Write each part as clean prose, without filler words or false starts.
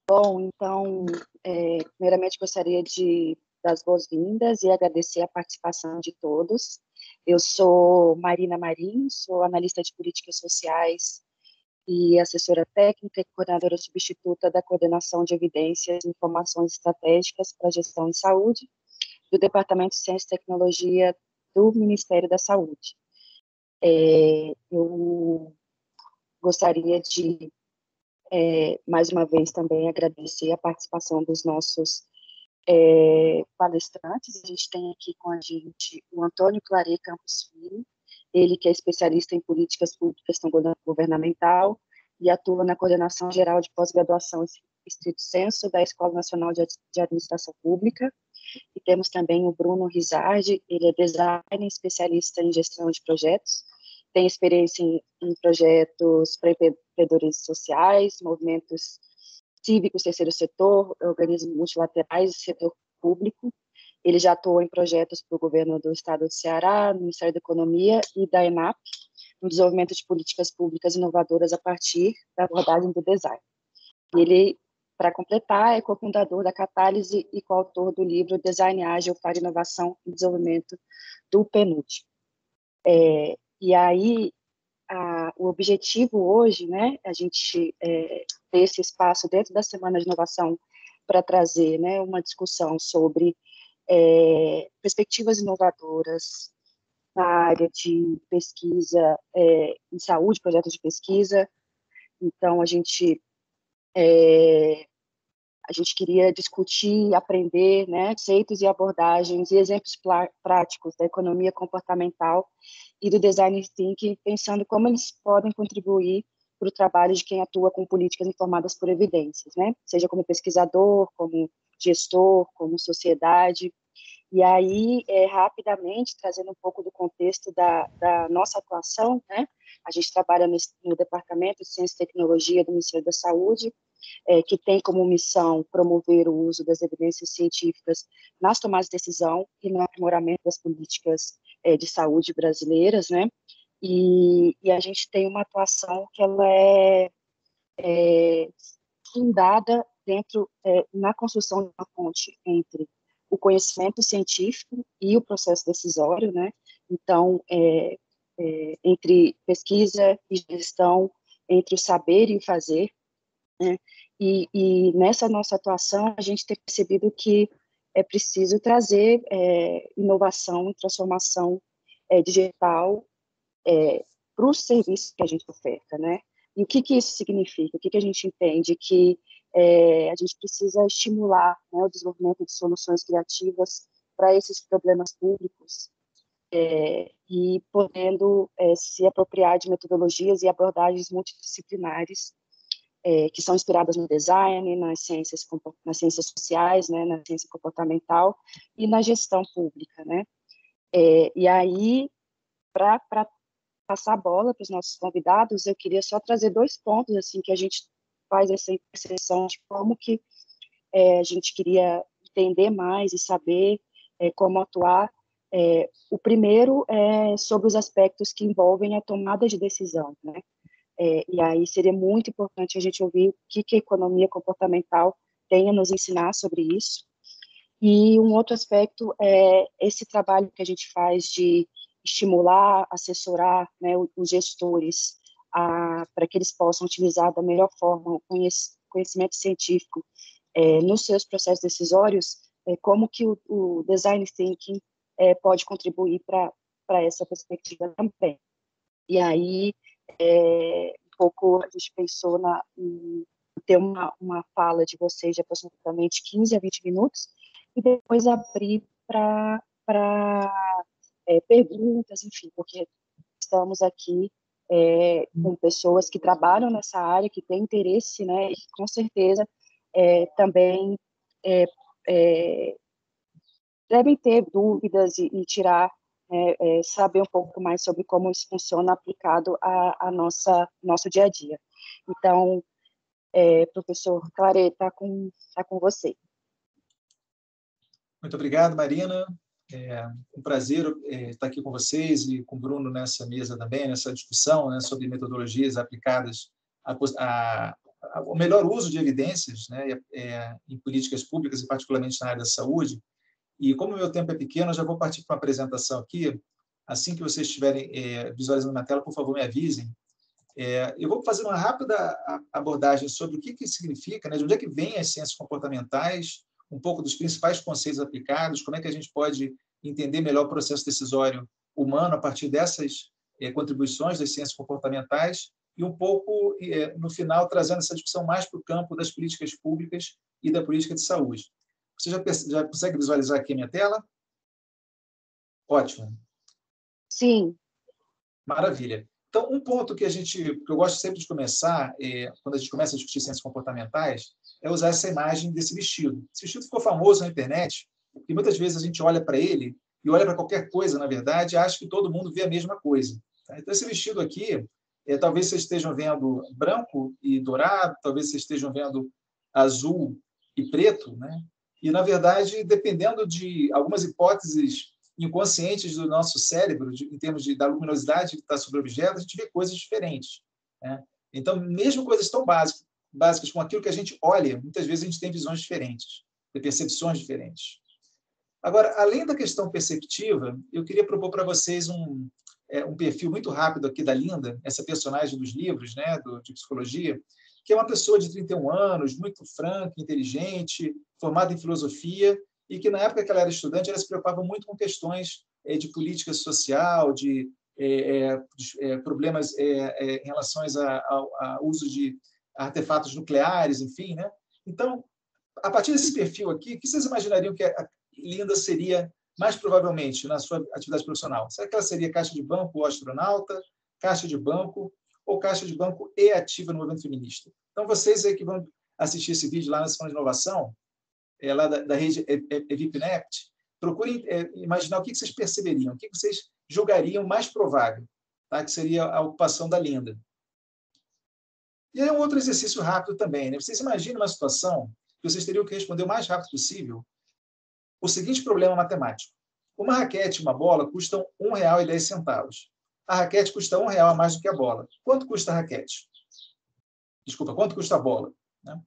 Bom, então, primeiramente gostaria de dar as boas-vindas e agradecer a participação de todos. Eu sou Marina Marinho, sou analista de políticas sociais e assessora técnica e coordenadora substituta da Coordenação de Evidências e Informações Estratégicas para a Gestão em Saúde, do Departamento de Ciência e Tecnologia do Ministério da Saúde. Eu gostaria de, mais uma vez, também agradecer a participação dos nossos palestrantes. A gente tem aqui com a gente o Antônio Claret Campos Filho, ele que é especialista em políticas públicas governamental e atua na Coordenação Geral de Pós-Graduação estrito sensu da Escola Nacional de Administração Pública. E temos também o Bruno Rizardi, ele é designer, especialista em gestão de projetos, tem experiência em projetos para empreendedores sociais, movimentos cívicos, terceiro setor, organismos multilaterais e setor público. Ele já atuou em projetos para o governo do estado do Ceará, no Ministério da Economia e da ENAP, no desenvolvimento de políticas públicas inovadoras a partir da abordagem do design. Ele, para completar, é cofundador da Catálise e coautor do livro Design Ágil para Inovação e Desenvolvimento do PNUD. E aí, o objetivo hoje, né, a gente ter esse espaço dentro da Semana de Inovação para trazer, né, uma discussão sobre perspectivas inovadoras na área de pesquisa em saúde, projetos de pesquisa. Então, a gente queria discutir, aprender, né, conceitos e abordagens e exemplos práticos da economia comportamental e do design thinking, pensando como eles podem contribuir para o trabalho de quem atua com políticas informadas por evidências, né, seja como pesquisador, como gestor, como sociedade. E aí, rapidamente, trazendo um pouco do contexto da nossa atuação, né, a gente trabalha no Departamento de Ciência e Tecnologia do Ministério da Saúde, que tem como missão promover o uso das evidências científicas nas tomadas de decisão e no aprimoramento das políticas de saúde brasileiras, né? E a gente tem uma atuação que ela é fundada na construção de uma ponte entre o conhecimento científico e o processo decisório, né? Então, entre pesquisa e gestão, entre o saber e o fazer, né? E nessa nossa atuação, a gente tem percebido que é preciso trazer inovação e transformação digital para os serviços que a gente oferta, né? E o que isso significa? O que a gente entende? Que a gente precisa estimular, né, o desenvolvimento de soluções criativas para esses problemas públicos, e podendo se apropriar de metodologias e abordagens multidisciplinares que são inspiradas no design, nas ciências sociais, né, na ciência comportamental e na gestão pública, né? E aí, para passar a bola para os nossos convidados, eu queria só trazer 2 pontos assim que a gente faz essa interseção de como que a gente queria entender mais e saber como atuar. O primeiro é sobre os aspectos que envolvem a tomada de decisão, né? E aí seria muito importante a gente ouvir o que a economia comportamental tem a nos ensinar sobre isso. E um outro aspecto é esse trabalho que a gente faz de estimular, assessorar, né, os gestores para que eles possam utilizar da melhor forma o conhecimento científico nos seus processos decisórios, como que o design thinking pode contribuir para essa perspectiva também. E aí, um pouco a gente pensou em ter uma fala de vocês de aproximadamente 15 a 20 minutos e depois abrir para perguntas, enfim, porque estamos aqui com pessoas que trabalham nessa área, que têm interesse, né, e que com certeza também devem ter dúvidas e tirar, saber um pouco mais sobre como isso funciona aplicado a nosso dia a dia. Então, professor Claret, está com você. Muito obrigado, Marina. É um prazer estar aqui com vocês e com o Bruno nessa mesa também, nessa discussão, né, sobre metodologias aplicadas o melhor uso de evidências, né, em políticas públicas, e particularmente na área da saúde. E como o meu tempo é pequeno, eu já vou partir para uma apresentação aqui. Assim que vocês estiverem visualizando na tela, por favor, me avisem. Eu vou fazer uma rápida abordagem sobre o que significa, né, de onde é que vêm as ciências comportamentais, um pouco dos principais conceitos aplicados, como é que a gente pode entender melhor o processo decisório humano a partir dessas contribuições das ciências comportamentais, e um pouco, no final, trazendo essa discussão mais para o campo das políticas públicas e da política de saúde. Você já consegue visualizar aqui a minha tela? Ótimo. Sim. Maravilha. Então, um ponto que eu gosto sempre de começar, quando a gente começa a discutir ciências comportamentais, é usar essa imagem desse vestido. Esse vestido ficou famoso na internet, e muitas vezes a gente olha para ele, e olha para qualquer coisa, na verdade, e acha que todo mundo vê a mesma coisa. Tá? Então, esse vestido aqui, talvez vocês estejam vendo branco e dourado, talvez vocês estejam vendo azul e preto, né? E, na verdade, dependendo de algumas hipóteses inconscientes do nosso cérebro, em termos da luminosidade que está sobre o objeto, a gente vê coisas diferentes, né? Então, mesmo coisas tão básicas como aquilo que a gente olha, muitas vezes a gente tem visões diferentes, tem percepções diferentes. Agora, além da questão perceptiva, eu queria propor para vocês um perfil muito rápido aqui da Linda, essa personagem dos livros, né, de psicologia, que é uma pessoa de 31 anos, muito franca, inteligente, formada em filosofia, e que, na época que ela era estudante, ela se preocupava muito com questões de política social, de problemas em relação ao uso de artefatos nucleares, enfim, né? Então, a partir desse perfil aqui, o que vocês imaginariam que a Linda seria mais provavelmente na sua atividade profissional? Será que ela seria caixa de banco ou astronauta, caixa de banco ou caixa de banco e ativa no movimento feminista? Então, vocês aí que vão assistir esse vídeo lá na Semana de Inovação, lá da rede EVIPNECT, procurem imaginar o que vocês perceberiam, o que vocês julgariam mais provável, tá? Que seria a ocupação da Linda. E aí um outro exercício rápido também, né? Vocês imaginem uma situação que vocês teriam que responder o mais rápido possível o seguinte problema matemático. Uma raquete e uma bola custam R$ 1,10. A raquete custa R$ 1 a mais do que a bola. Quanto custa a raquete? Desculpa, quanto custa a bola? Né?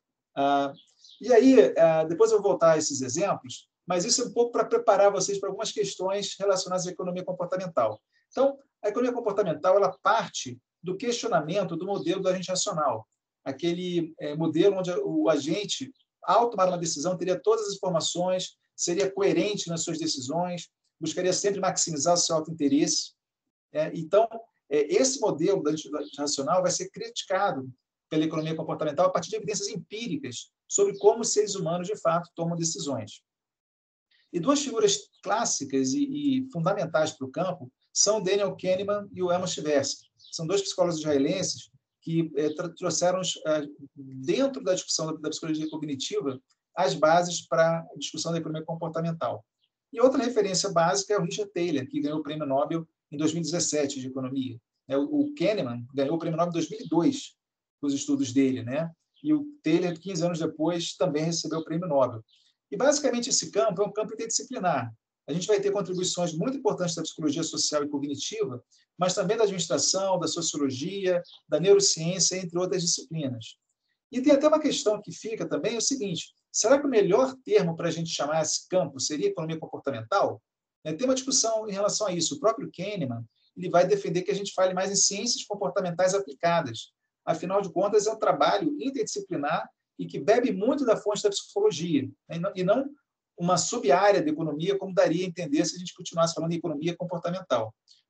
E aí, depois eu vou voltar a esses exemplos, mas isso é um pouco para preparar vocês para algumas questões relacionadas à economia comportamental. Então, a economia comportamental ela parte do questionamento do modelo do agente racional, aquele modelo onde o agente, ao tomar uma decisão, teria todas as informações, seria coerente nas suas decisões, buscaria sempre maximizar o seu autointeresse. Então, esse modelo do agente racional vai ser criticado pela economia comportamental a partir de evidências empíricas sobre como os seres humanos, de fato, tomam decisões. E duas figuras clássicas e fundamentais para o campo são Daniel Kahneman e o Amos Tversky. São dois psicólogos israelenses que trouxeram, dentro da discussão da psicologia cognitiva, as bases para a discussão da economia comportamental. E outra referência básica é o Richard Thaler, que ganhou o Prêmio Nobel em 2017 de Economia. O Kahneman ganhou o Prêmio Nobel em 2002 com os estudos dele, né? E o Thaler, 15 anos depois, também recebeu o Prêmio Nobel. E, basicamente, esse campo é um campo interdisciplinar. A gente vai ter contribuições muito importantes da psicologia social e cognitiva, mas também da administração, da sociologia, da neurociência, entre outras disciplinas. E tem até uma questão que fica também, é o seguinte, será que o melhor termo para a gente chamar esse campo seria economia comportamental? Tem uma discussão em relação a isso. O próprio Kahneman ele vai defender que a gente fale mais em ciências comportamentais aplicadas. Afinal de contas, é um trabalho interdisciplinar e que bebe muito da fonte da psicologia, e não uma sub-área da economia, como daria a entender se a gente continuasse falando em economia comportamental.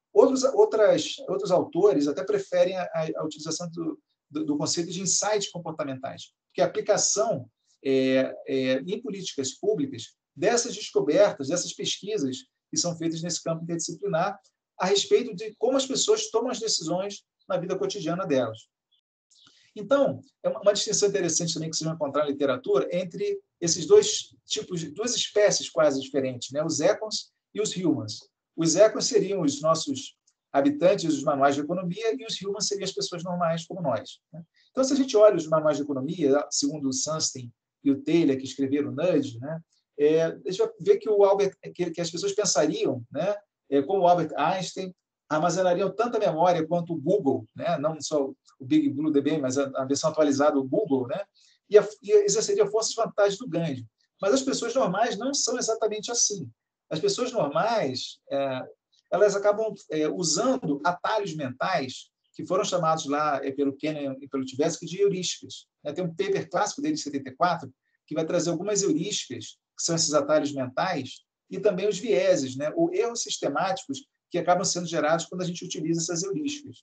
Outros autores até preferem a utilização do conceito de insights comportamentais, que é a aplicação em políticas públicas dessas descobertas, dessas pesquisas que são feitas nesse campo interdisciplinar a respeito de como as pessoas tomam as decisões na vida cotidiana delas. Então, é uma distinção interessante também que vocês vão encontrar na literatura entre esses dois tipos, duas espécies quase diferentes, né? Os econs e os humans. Os econs seriam os nossos habitantes dos manuais de economia e os humans seriam as pessoas normais como nós, né? Então, se a gente olha os manuais de economia, segundo o Sunstein e o Thaler, que escreveram o Nudge, né? A gente vai ver que as pessoas pensariam, né? Como o Albert Einstein, armazenariam tanta memória quanto o Google, né? Não só o Big Blue DB, mas a versão atualizada, o Google, né? E exerceria forças e vantagens do Gandhi. Mas as pessoas normais não são exatamente assim. As pessoas normais, elas acabam usando atalhos mentais que foram chamados lá pelo Kahneman e pelo Tversky de heurísticas. Tem um paper clássico dele, de 74, que vai trazer algumas heurísticas, que são esses atalhos mentais, e também os vieses, né, ou erros sistemáticos que acabam sendo gerados quando a gente utiliza essas heurísticas.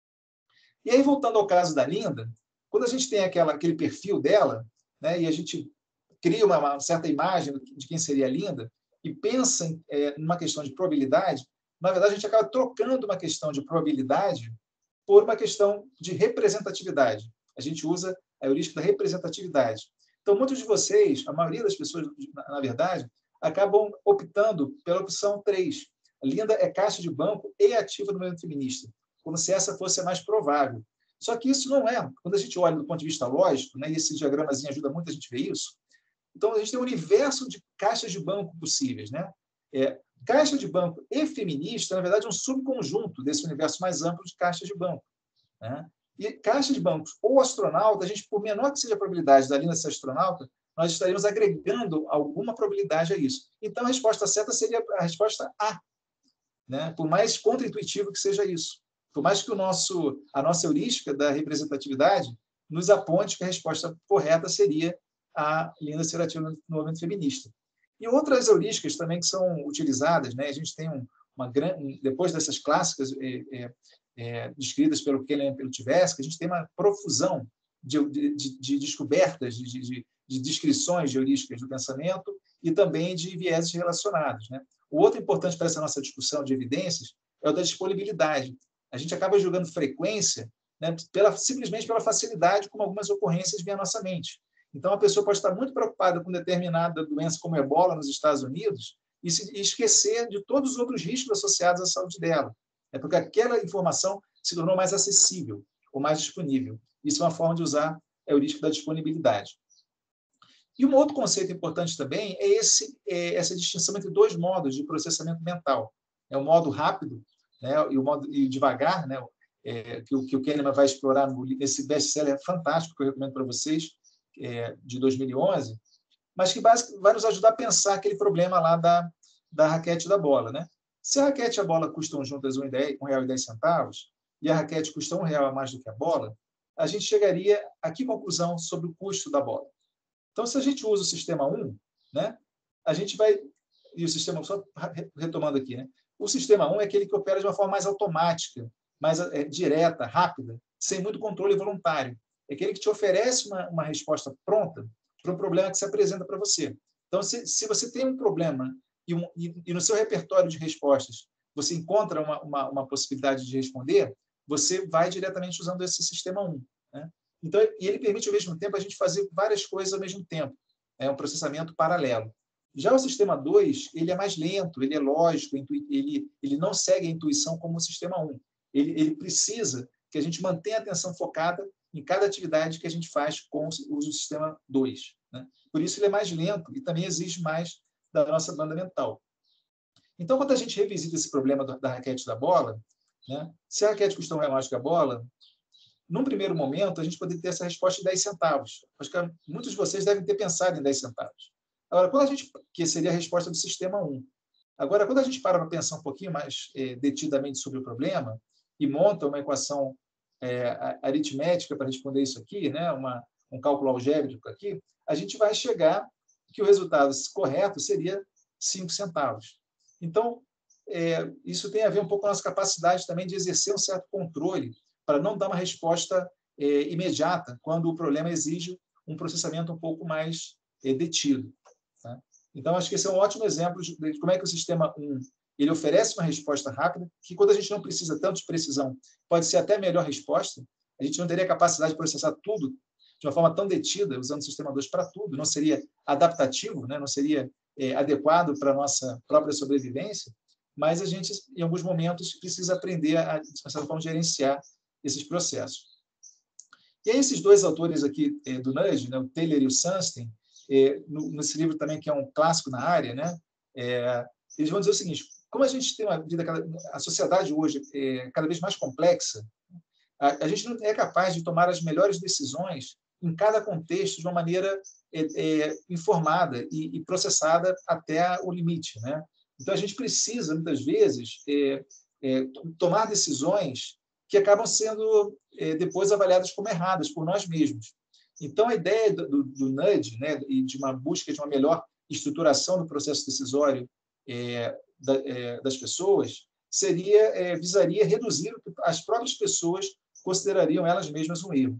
E aí, voltando ao caso da Linda, quando a gente tem aquele perfil dela, né, e a gente cria uma certa imagem de quem seria a Linda, e pensa numa questão de probabilidade, na verdade, a gente acaba trocando uma questão de probabilidade por uma questão de representatividade. A gente usa a heurística da representatividade. Então, muitos de vocês, a maioria das pessoas, na verdade, acabam optando pela opção 3. A Linda é caixa de banco e ativa do movimento feminista, como se essa fosse a mais provável. Só que isso não é. Quando a gente olha do ponto de vista lógico, né, e esse diagramazinho ajuda muito a gente ver isso, então a gente tem um universo de caixas de banco possíveis. Né? Caixa de banco e feminista, na verdade, é um subconjunto desse universo mais amplo de caixas de banco. Né? E caixa de bancos ou astronauta, a gente, por menor que seja a probabilidade da Linda ser astronauta, nós estaríamos agregando alguma probabilidade a isso. Então, a resposta certa seria a resposta A, né? Por mais contraintuitivo que seja isso. Por mais que a nossa heurística da representatividade nos aponte que a resposta correta seria a Linda ser ativa no movimento feminista. E outras heurísticas também que são utilizadas, né? A gente tem depois dessas clássicas descritas pelo Kahneman e pelo Tversky, a gente tem uma profusão de descobertas, de descrições de heurísticas do pensamento e também de vieses relacionados. Né? O outro importante para essa nossa discussão de evidências é o da disponibilidade. A gente acaba julgando frequência, né, simplesmente pela facilidade como algumas ocorrências vêm à nossa mente. Então, a pessoa pode estar muito preocupada com determinada doença como ebola nos Estados Unidos e esquecer de todos os outros riscos associados à saúde dela. É porque aquela informação se tornou mais acessível ou mais disponível. Isso é uma forma de usar a heurística da disponibilidade. E um outro conceito importante também é essa distinção entre dois modos de processamento mental. É o modo rápido, né, e o modo devagar, né, que o Kahneman vai explorar nesse best-seller fantástico que eu recomendo para vocês, de 2011, mas que basicamente vai nos ajudar a pensar aquele problema lá da raquete e da bola. Né? Se a raquete e a bola custam juntas R$1,10 e a raquete custa R$1 a mais do que a bola, a gente chegaria a que conclusão sobre o custo da bola? Então, se a gente usa o sistema 1, né, a gente vai... E o sistema... Só retomando aqui, né? O sistema 1 é aquele que opera de uma forma mais automática, mais direta, rápida, sem muito controle voluntário. É aquele que te oferece uma resposta pronta para um problema que se apresenta para você. Então, se você tem um problema e no seu repertório de respostas você encontra uma possibilidade de responder, você vai diretamente usando esse sistema 1. Né? Então, e ele permite, ao mesmo tempo, a gente fazer várias coisas ao mesmo tempo. É um processamento paralelo. Já o sistema 2, ele é mais lento, ele é lógico, ele não segue a intuição como o sistema 1. Ele precisa que a gente mantenha a atenção focada em cada atividade que a gente faz com o uso do sistema 2. Né? Por isso, ele é mais lento e também exige mais da nossa banda mental. Então, quando a gente revisita esse problema da raquete da bola, né, se a raquete custa R$1 mais que a bola, num primeiro momento, a gente poderia ter essa resposta de 10 centavos. Acho que muitos de vocês devem ter pensado em 10 centavos. Agora, que seria a resposta do sistema 1. Agora, quando a gente para pensar um pouquinho mais detidamente sobre o problema e monta uma equação aritmética para responder isso aqui, né, um cálculo algébrico aqui, a gente vai chegar que o resultado correto seria 5 centavos. Então, isso tem a ver um pouco com a nossa capacidade também de exercer um certo controle para não dar uma resposta imediata quando o problema exige um processamento um pouco mais detido. Tá? Então, acho que esse é um ótimo exemplo de como é que o sistema 1 ele oferece uma resposta rápida, que quando a gente não precisa tanto de precisão, pode ser até a melhor resposta. A gente não teria capacidade de processar tudo de uma forma tão detida, usando o sistema 2 para tudo, não seria adaptativo, né? Não seria adequado para a nossa própria sobrevivência, mas a gente, em alguns momentos, precisa aprender a, de certa forma, gerenciar esses processos. E aí, esses dois autores aqui do Nudge, né, o Taylor e o Sunstein, nesse livro também, que é um clássico na área, né, eles vão dizer o seguinte: como a gente tem uma vida, a sociedade hoje é cada vez mais complexa, A gente não é capaz de tomar as melhores decisões em cada contexto de uma maneira informada e processada até o limite, né? Então, a gente precisa, muitas vezes, tomar decisões que acabam sendo depois avaliadas como erradas por nós mesmos. Então, a ideia do nudge, né, e de uma busca de uma melhor estruturação do processo decisório das pessoas visaria reduzir o que as próprias pessoas considerariam elas mesmas um erro.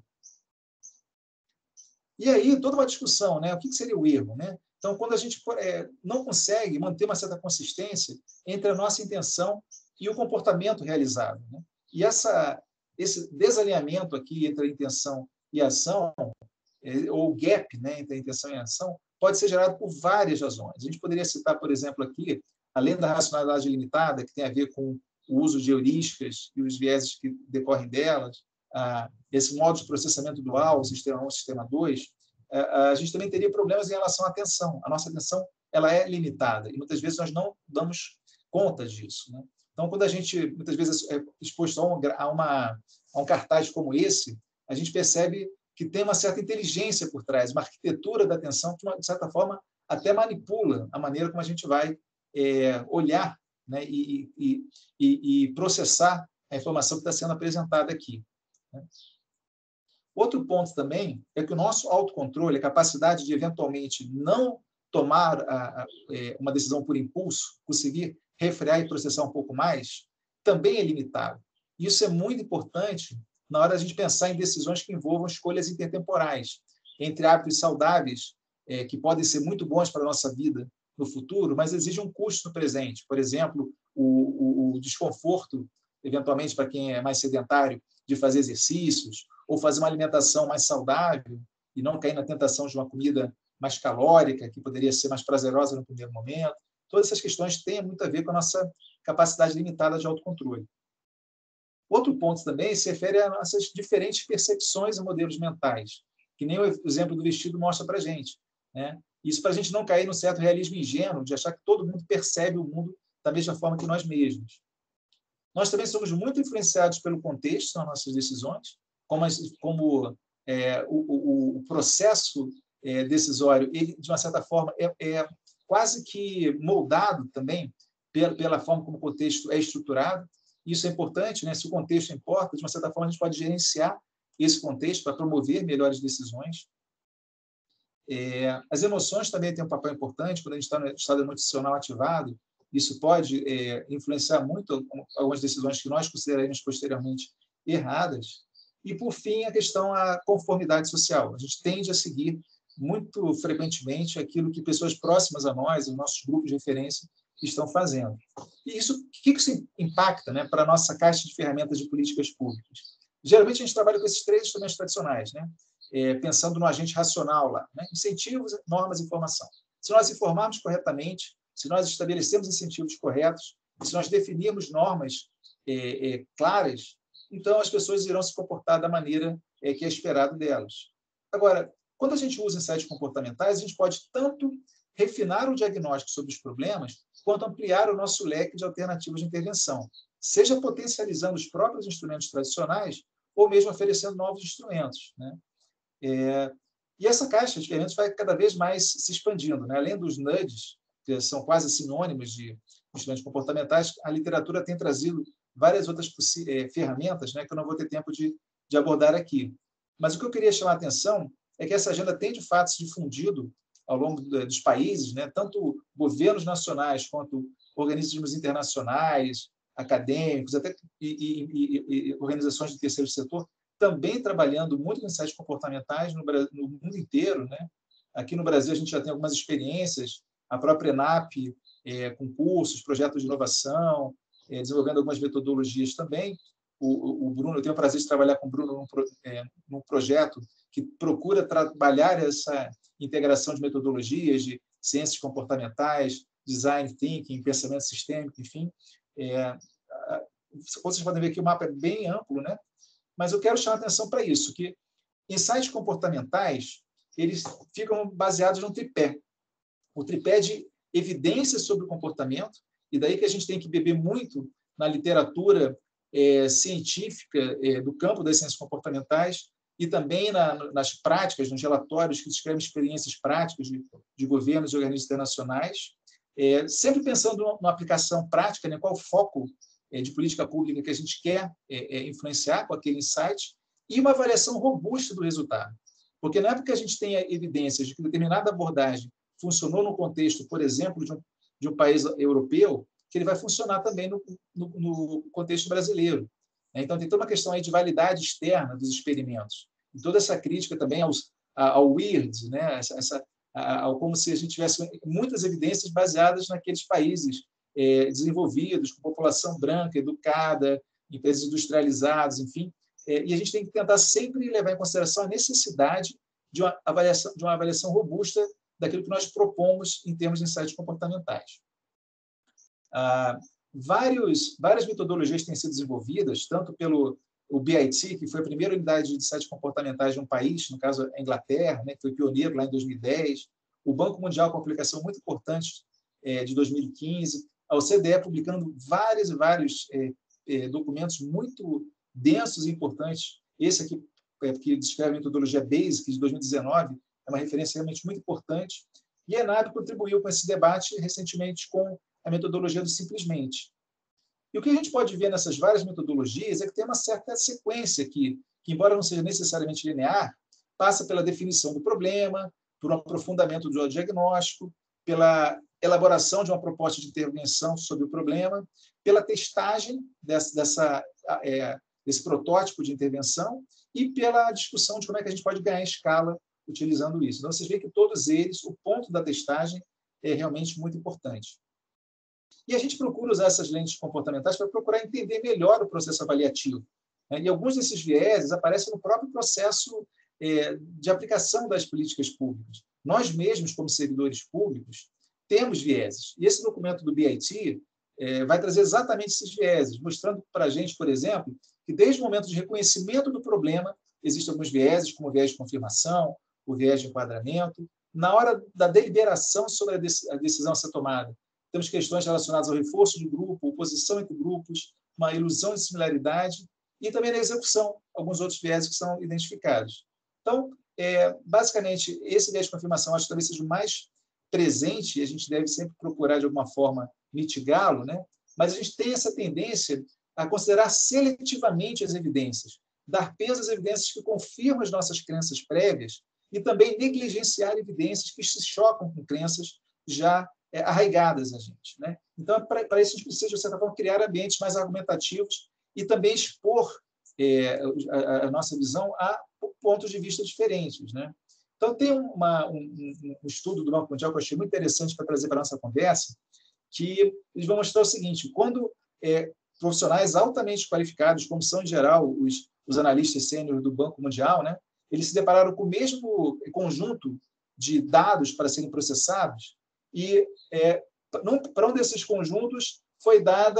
E aí, toda uma discussão, né? O que seria o erro, né? Então, quando a gente não consegue manter uma certa consistência entre a nossa intenção e o comportamento realizado, né? E esse desalinhamento aqui entre a intenção e a ação, ou gap, né, entre a intenção e a ação, pode ser gerado por várias razões. A gente poderia citar, por exemplo, aqui, além da racionalidade limitada, que tem a ver com o uso de heurísticas e os vieses que decorrem delas, esse modo de processamento dual, o sistema 1 e o sistema 2, a gente também teria problemas em relação à atenção. A nossa atenção ela é limitada e muitas vezes nós não damos conta disso, né? Então, quando a gente muitas vezes é exposto a um cartaz como esse, a gente percebe que tem uma certa inteligência por trás, uma arquitetura da atenção que, de certa forma, até manipula a maneira como a gente vai olhar, né, e processar a informação que está sendo apresentada aqui, né? Outro ponto também é que o nosso autocontrole, a capacidade de, eventualmente, não tomar uma decisão por impulso, conseguir refrear e processar um pouco mais, também é limitado. Isso é muito importante na hora de a gente pensar em decisões que envolvam escolhas intertemporais, entre hábitos saudáveis, que podem ser muito bons para a nossa vida no futuro, mas exigem um custo no presente. Por exemplo, o desconforto, eventualmente, para quem é mais sedentário, de fazer exercícios, ou fazer uma alimentação mais saudável e não cair na tentação de uma comida mais calórica, que poderia ser mais prazerosa no primeiro momento. Todas essas questões têm muito a ver com a nossa capacidade limitada de autocontrole. Outro ponto também se refere a nossas diferentes percepções e modelos mentais, que nem o exemplo do vestido mostra para a gente, né? Isso para a gente não cair num certo realismo ingênuo de achar que todo mundo percebe o mundo da mesma forma que nós mesmos. Nós também somos muito influenciados pelo contexto nas nossas decisões, como o processo decisório, ele, de uma certa forma, é quase que moldado também pela forma como o contexto é estruturado. Isso é importante, né? Se o contexto importa, de uma certa forma, a gente pode gerenciar esse contexto para promover melhores decisões. As emoções também têm um papel importante quando a gente está no estado emocional ativado. Isso pode influenciar muito algumas decisões que nós consideraremos posteriormente erradas. E, por fim, a questão da conformidade social. A gente tende a seguir muito frequentemente aquilo que pessoas próximas a nós, os nossos grupos de referência, estão fazendo. E isso, o que isso impacta, né, para a nossa caixa de ferramentas de políticas públicas? Geralmente, a gente trabalha com esses três instrumentos tradicionais, né? Pensando no agente racional lá, né? Incentivos, normas e informação. Se nós informarmos corretamente, se nós estabelecemos incentivos corretos, se nós definirmos normas claras, então as pessoas irão se comportar da maneira que é esperado delas. Agora, quando a gente usa insights comportamentais, a gente pode tanto refinar o diagnóstico sobre os problemas, quanto ampliar o nosso leque de alternativas de intervenção, seja potencializando os próprios instrumentos tradicionais ou mesmo oferecendo novos instrumentos, né? E essa caixa de ferramentas vai cada vez mais se expandindo, né? Além dos nudges, que são quase sinônimos de instrumentos comportamentais, a literatura tem trazido várias outras ferramentas, né, que eu não vou ter tempo de abordar aqui. Mas o que eu queria chamar a atenção é que essa agenda tem, de fato, se difundido ao longo dos países, né, tanto governos nacionais quanto organismos internacionais, acadêmicos, até e organizações do terceiro setor, também trabalhando muito com insights comportamentais no mundo inteiro, né? Aqui no Brasil, a gente já tem algumas experiências, a própria ENAP, com cursos, projetos de inovação, desenvolvendo algumas metodologias também. O Bruno, eu tenho o prazer de trabalhar com o Bruno num projeto que procura trabalhar essa integração de metodologias de ciências comportamentais, design thinking, pensamento sistêmico, enfim. Vocês podem ver que o mapa é bem amplo, né? Mas eu quero chamar a atenção para isso, que insights comportamentais eles ficam baseados num tripé. O tripé de evidências sobre o comportamento, e daí que a gente tem que beber muito na literatura científica do campo das ciências comportamentais e também nas práticas, nos relatórios que descrevem experiências práticas de governos e organismos internacionais, sempre pensando na aplicação prática, né, qual o foco de política pública que a gente quer influenciar com aquele insight, e uma avaliação robusta do resultado. Porque não é porque a gente tenha evidências de que determinada abordagem funcionou no contexto, por exemplo, de um país europeu, que ele vai funcionar também no contexto brasileiro. Então, tem toda uma questão aí de validade externa dos experimentos. E toda essa crítica também ao weird, né? Como se a gente tivesse muitas evidências baseadas naqueles países desenvolvidos, com população branca, educada, em países industrializados, enfim. E a gente tem que tentar sempre levar em consideração a necessidade de uma avaliação robusta daquilo que nós propomos em termos de insights comportamentais. Várias metodologias têm sido desenvolvidas, tanto pelo BIT, que foi a primeira unidade de insights comportamentais de um país, no caso a Inglaterra, né, que foi pioneiro lá em 2010, o Banco Mundial, com uma publicação muito importante de 2015, a OCDE publicando vários documentos muito densos e importantes. Esse aqui, que descreve a metodologia BASIC, de 2019, é uma referência realmente muito importante. E a ENAB contribuiu com esse debate recentemente com a metodologia do simplesmente. E o que a gente pode ver nessas várias metodologias é que tem uma certa sequência que embora não seja necessariamente linear, passa pela definição do problema, por um aprofundamento do diagnóstico, pela elaboração de uma proposta de intervenção sobre o problema, pela testagem desse protótipo de intervenção e pela discussão de como é que a gente pode ganhar escala utilizando isso. Então, vocês veem que todos eles, o ponto da testagem é realmente muito importante. E a gente procura usar essas lentes comportamentais para procurar entender melhor o processo avaliativo. E alguns desses vieses aparecem no próprio processo de aplicação das políticas públicas. Nós mesmos, como servidores públicos, temos vieses. E esse documento do BIT vai trazer exatamente esses vieses, mostrando para a gente, por exemplo, que desde o momento de reconhecimento do problema, existem alguns vieses, como o viés de confirmação, o viés de enquadramento. Na hora da deliberação sobre a decisão a ser tomada, temos questões relacionadas ao reforço de grupo, oposição entre grupos, uma ilusão de similaridade, e também na execução, alguns outros vieses que são identificados. Então, basicamente, esse viés de confirmação acho que talvez seja o mais presente, e a gente deve sempre procurar, de alguma forma, mitigá-lo, né? Mas a gente tem essa tendência a considerar seletivamente as evidências, dar peso às evidências que confirmam as nossas crenças prévias e também negligenciar evidências que se chocam com crenças já arraigadas a gente, né? Então, para isso, a gente precisa, de certa forma, criar ambientes mais argumentativos e também expor a nossa visão a pontos de vista diferentes, né? Então, tem um estudo do Banco Mundial que eu achei muito interessante para trazer para a nossa conversa, que eles vão mostrar o seguinte: quando profissionais altamente qualificados, como são, em geral, os analistas sênior do Banco Mundial, né, eles se depararam com o mesmo conjunto de dados para serem processados, e para um desses conjuntos foi dada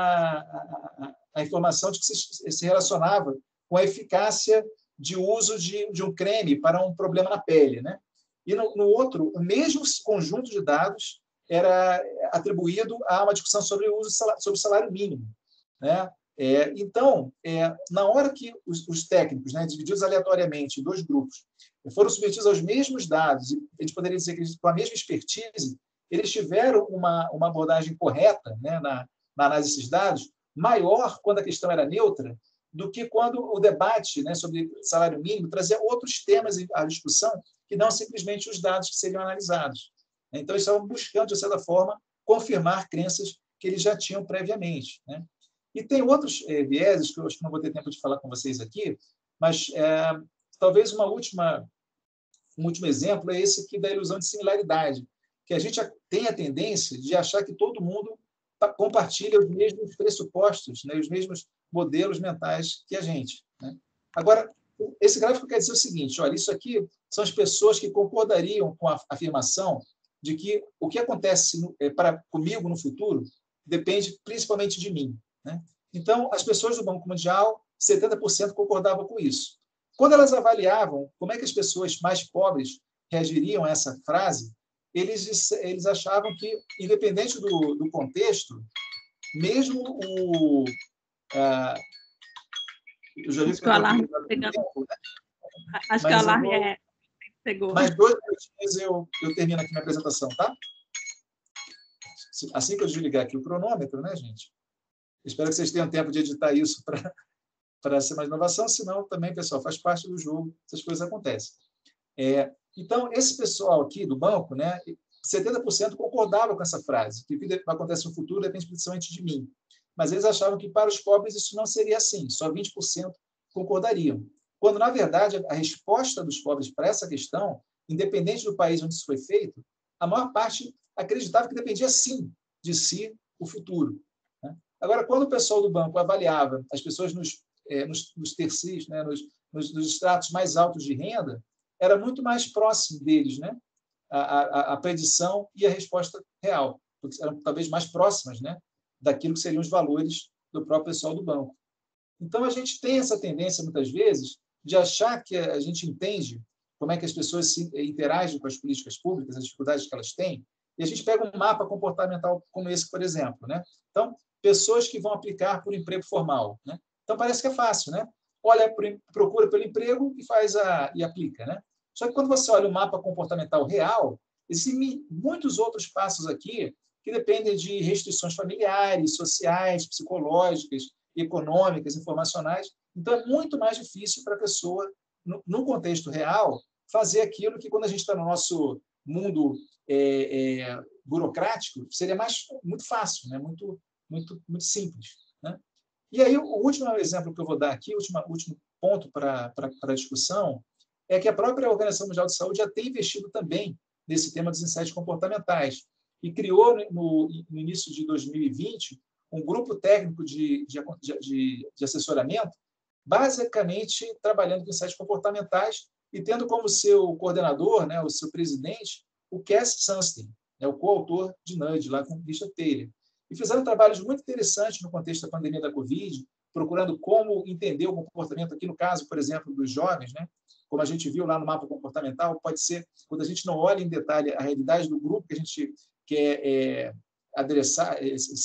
a informação de que se relacionava com a eficácia de uso de um creme para um problema na pele, né? E no outro, o mesmo conjunto de dados era atribuído a uma discussão sobre o uso sobre o salário mínimo, né? Então, na hora que os técnicos, né, divididos aleatoriamente em dois grupos, foram submetidos aos mesmos dados, e a gente poderia dizer que com a mesma expertise, eles tiveram uma abordagem correta, né, na análise desses dados, maior quando a questão era neutra, do que quando o debate, né, sobre salário mínimo trazia outros temas à discussão que não simplesmente os dados que seriam analisados. Então, eles estavam buscando, de certa forma, confirmar crenças que eles já tinham previamente, né? E tem outros vieses que eu acho que não vou ter tempo de falar com vocês aqui, mas talvez um último exemplo é esse aqui da ilusão de similaridade, que a gente tem a tendência de achar que todo mundo compartilha os mesmos pressupostos, né, os mesmos modelos mentais que a gente, né? Agora, esse gráfico quer dizer o seguinte: olha, isso aqui são as pessoas que concordariam com a afirmação de que o que acontece comigo no futuro depende principalmente de mim, né? Então, as pessoas do Banco Mundial, 70% concordavam com isso. Quando elas avaliavam como é que as pessoas mais pobres reagiriam a essa frase, eles achavam que, independente do contexto, mesmo Ah, eu já vi Acho que que o eu alarme estou pegando. tempo, né? Acho que o Mas eu alarme vou... pegou. Mais 2 minutinhos eu termino aqui minha apresentação, tá? Assim que eu desligar aqui o cronômetro, né, gente? Espero que vocês tenham tempo de editar isso para ser mais inovação, senão também, pessoal, faz parte do jogo, essas coisas acontecem. Então, esse pessoal aqui do banco, né, 70% concordava com essa frase, que o que acontece no futuro depende principalmente de mim. Mas eles achavam que para os pobres isso não seria assim, só 20% concordariam. Quando, na verdade, a resposta dos pobres para essa questão, independente do país onde isso foi feito, a maior parte acreditava que dependia, sim, de si o futuro. Né? Agora, quando o pessoal do banco avaliava as pessoas nos tercis, né, nos estratos mais altos de renda, era muito mais próximo deles, né? A predição e a resposta real, porque eram talvez mais próximas, né, daquilo que seriam os valores do próprio pessoal do banco. Então, a gente tem essa tendência, muitas vezes, de achar que a gente entende como é que as pessoas se interagem com as políticas públicas, as dificuldades que elas têm, e a gente pega um mapa comportamental como esse, por exemplo. Né? Então, pessoas que vão aplicar por emprego formal. Né? Então, parece que é fácil. Né? Olha, procura pelo emprego e aplica. Né? Só que quando você olha o mapa comportamental real, existem muitos outros passos aqui que dependem de restrições familiares, sociais, psicológicas, econômicas, informacionais. Então, é muito mais difícil para a pessoa, no contexto real, fazer aquilo que, quando a gente está no nosso mundo burocrático, seria muito fácil, né? muito simples. Né? E aí, o último exemplo que eu vou dar aqui, o último ponto para a discussão, é que a própria Organização Mundial de Saúde já tem investido também nesse tema dos insights comportamentais e criou, no início de 2020, um grupo técnico de assessoramento, basicamente trabalhando com insights comportamentais e tendo como seu coordenador, né, o seu presidente, o Cass Sunstein, né, o coautor de Nudge, lá com Richard Thaler. E fizeram trabalhos muito interessantes no contexto da pandemia da Covid, procurando como entender o comportamento, aqui no caso, por exemplo, dos jovens, né? Como a gente viu lá no mapa comportamental, pode ser, quando a gente não olha em detalhe a realidade do grupo que a gente quer adressar,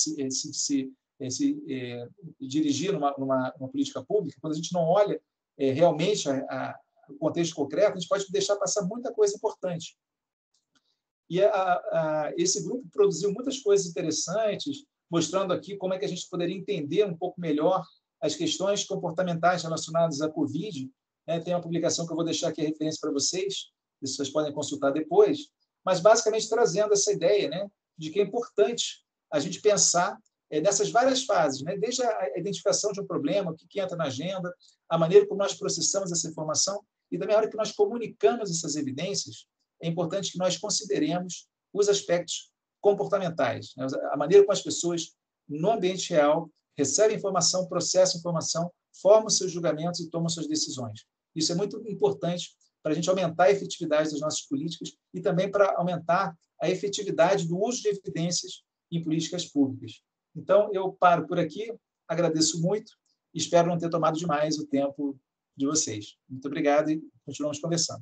dirigir numa política pública, quando a gente não olha realmente o contexto concreto, a gente pode deixar passar muita coisa importante. E esse grupo produziu muitas coisas interessantes, mostrando aqui como é que a gente poderia entender um pouco melhor as questões comportamentais relacionadas à Covid. Tem uma publicação que eu vou deixar aqui a referência para vocês, vocês podem consultar depois, mas basicamente trazendo essa ideia, né, de que é importante a gente pensar nessas várias fases, né, desde a identificação de um problema, o que entra na agenda, a maneira como nós processamos essa informação e também a hora que nós comunicamos essas evidências, é importante que nós consideremos os aspectos comportamentais, né, a maneira como as pessoas, no ambiente real, recebem informação, processam informação, formam seus julgamentos e tomam suas decisões. Isso é muito importante para a gente aumentar a efetividade das nossas políticas e também para aumentar a efetividade do uso de evidências em políticas públicas. Então, eu paro por aqui, agradeço muito e espero não ter tomado demais o tempo de vocês. Muito obrigado e continuamos conversando.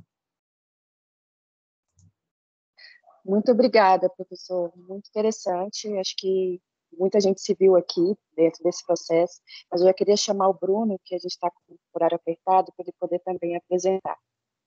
Muito obrigada, professor. Muito interessante. Acho que muita gente se viu aqui dentro desse processo, mas eu já queria chamar o Bruno, que a gente está com o horário apertado, para ele poder também apresentar.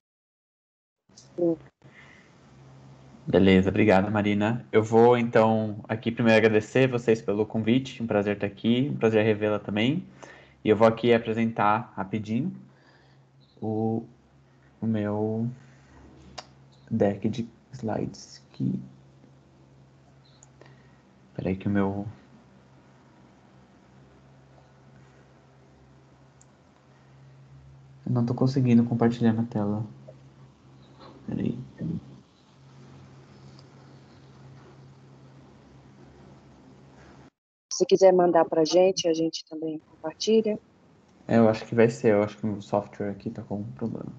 Beleza, obrigado, Marina. Eu vou, então, aqui primeiro agradecer vocês pelo convite, um prazer estar aqui, um prazer revê-la também. E eu vou aqui apresentar rapidinho o meu deck de slides aqui. Espera aí que o meu... Eu não estou conseguindo compartilhar na tela. Espera aí. Se quiser mandar para a gente também compartilha. Eu acho que vai ser, eu acho que o software aqui está com um problema.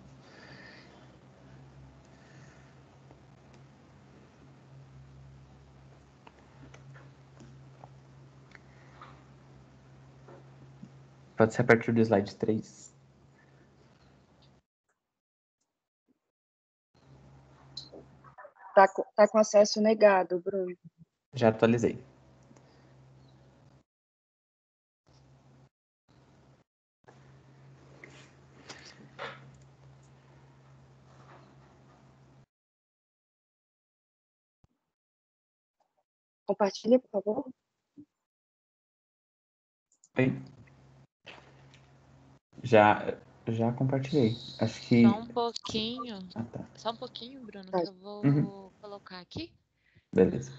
Pode ser a partir do slide 3. Tá com acesso negado, Bruno. Já atualizei. Compartilha, por favor. Bem, já compartilhei. Acho que... Só um pouquinho. Ah, tá. Só um pouquinho, Bruno, Tá. que eu vou colocar aqui. Beleza.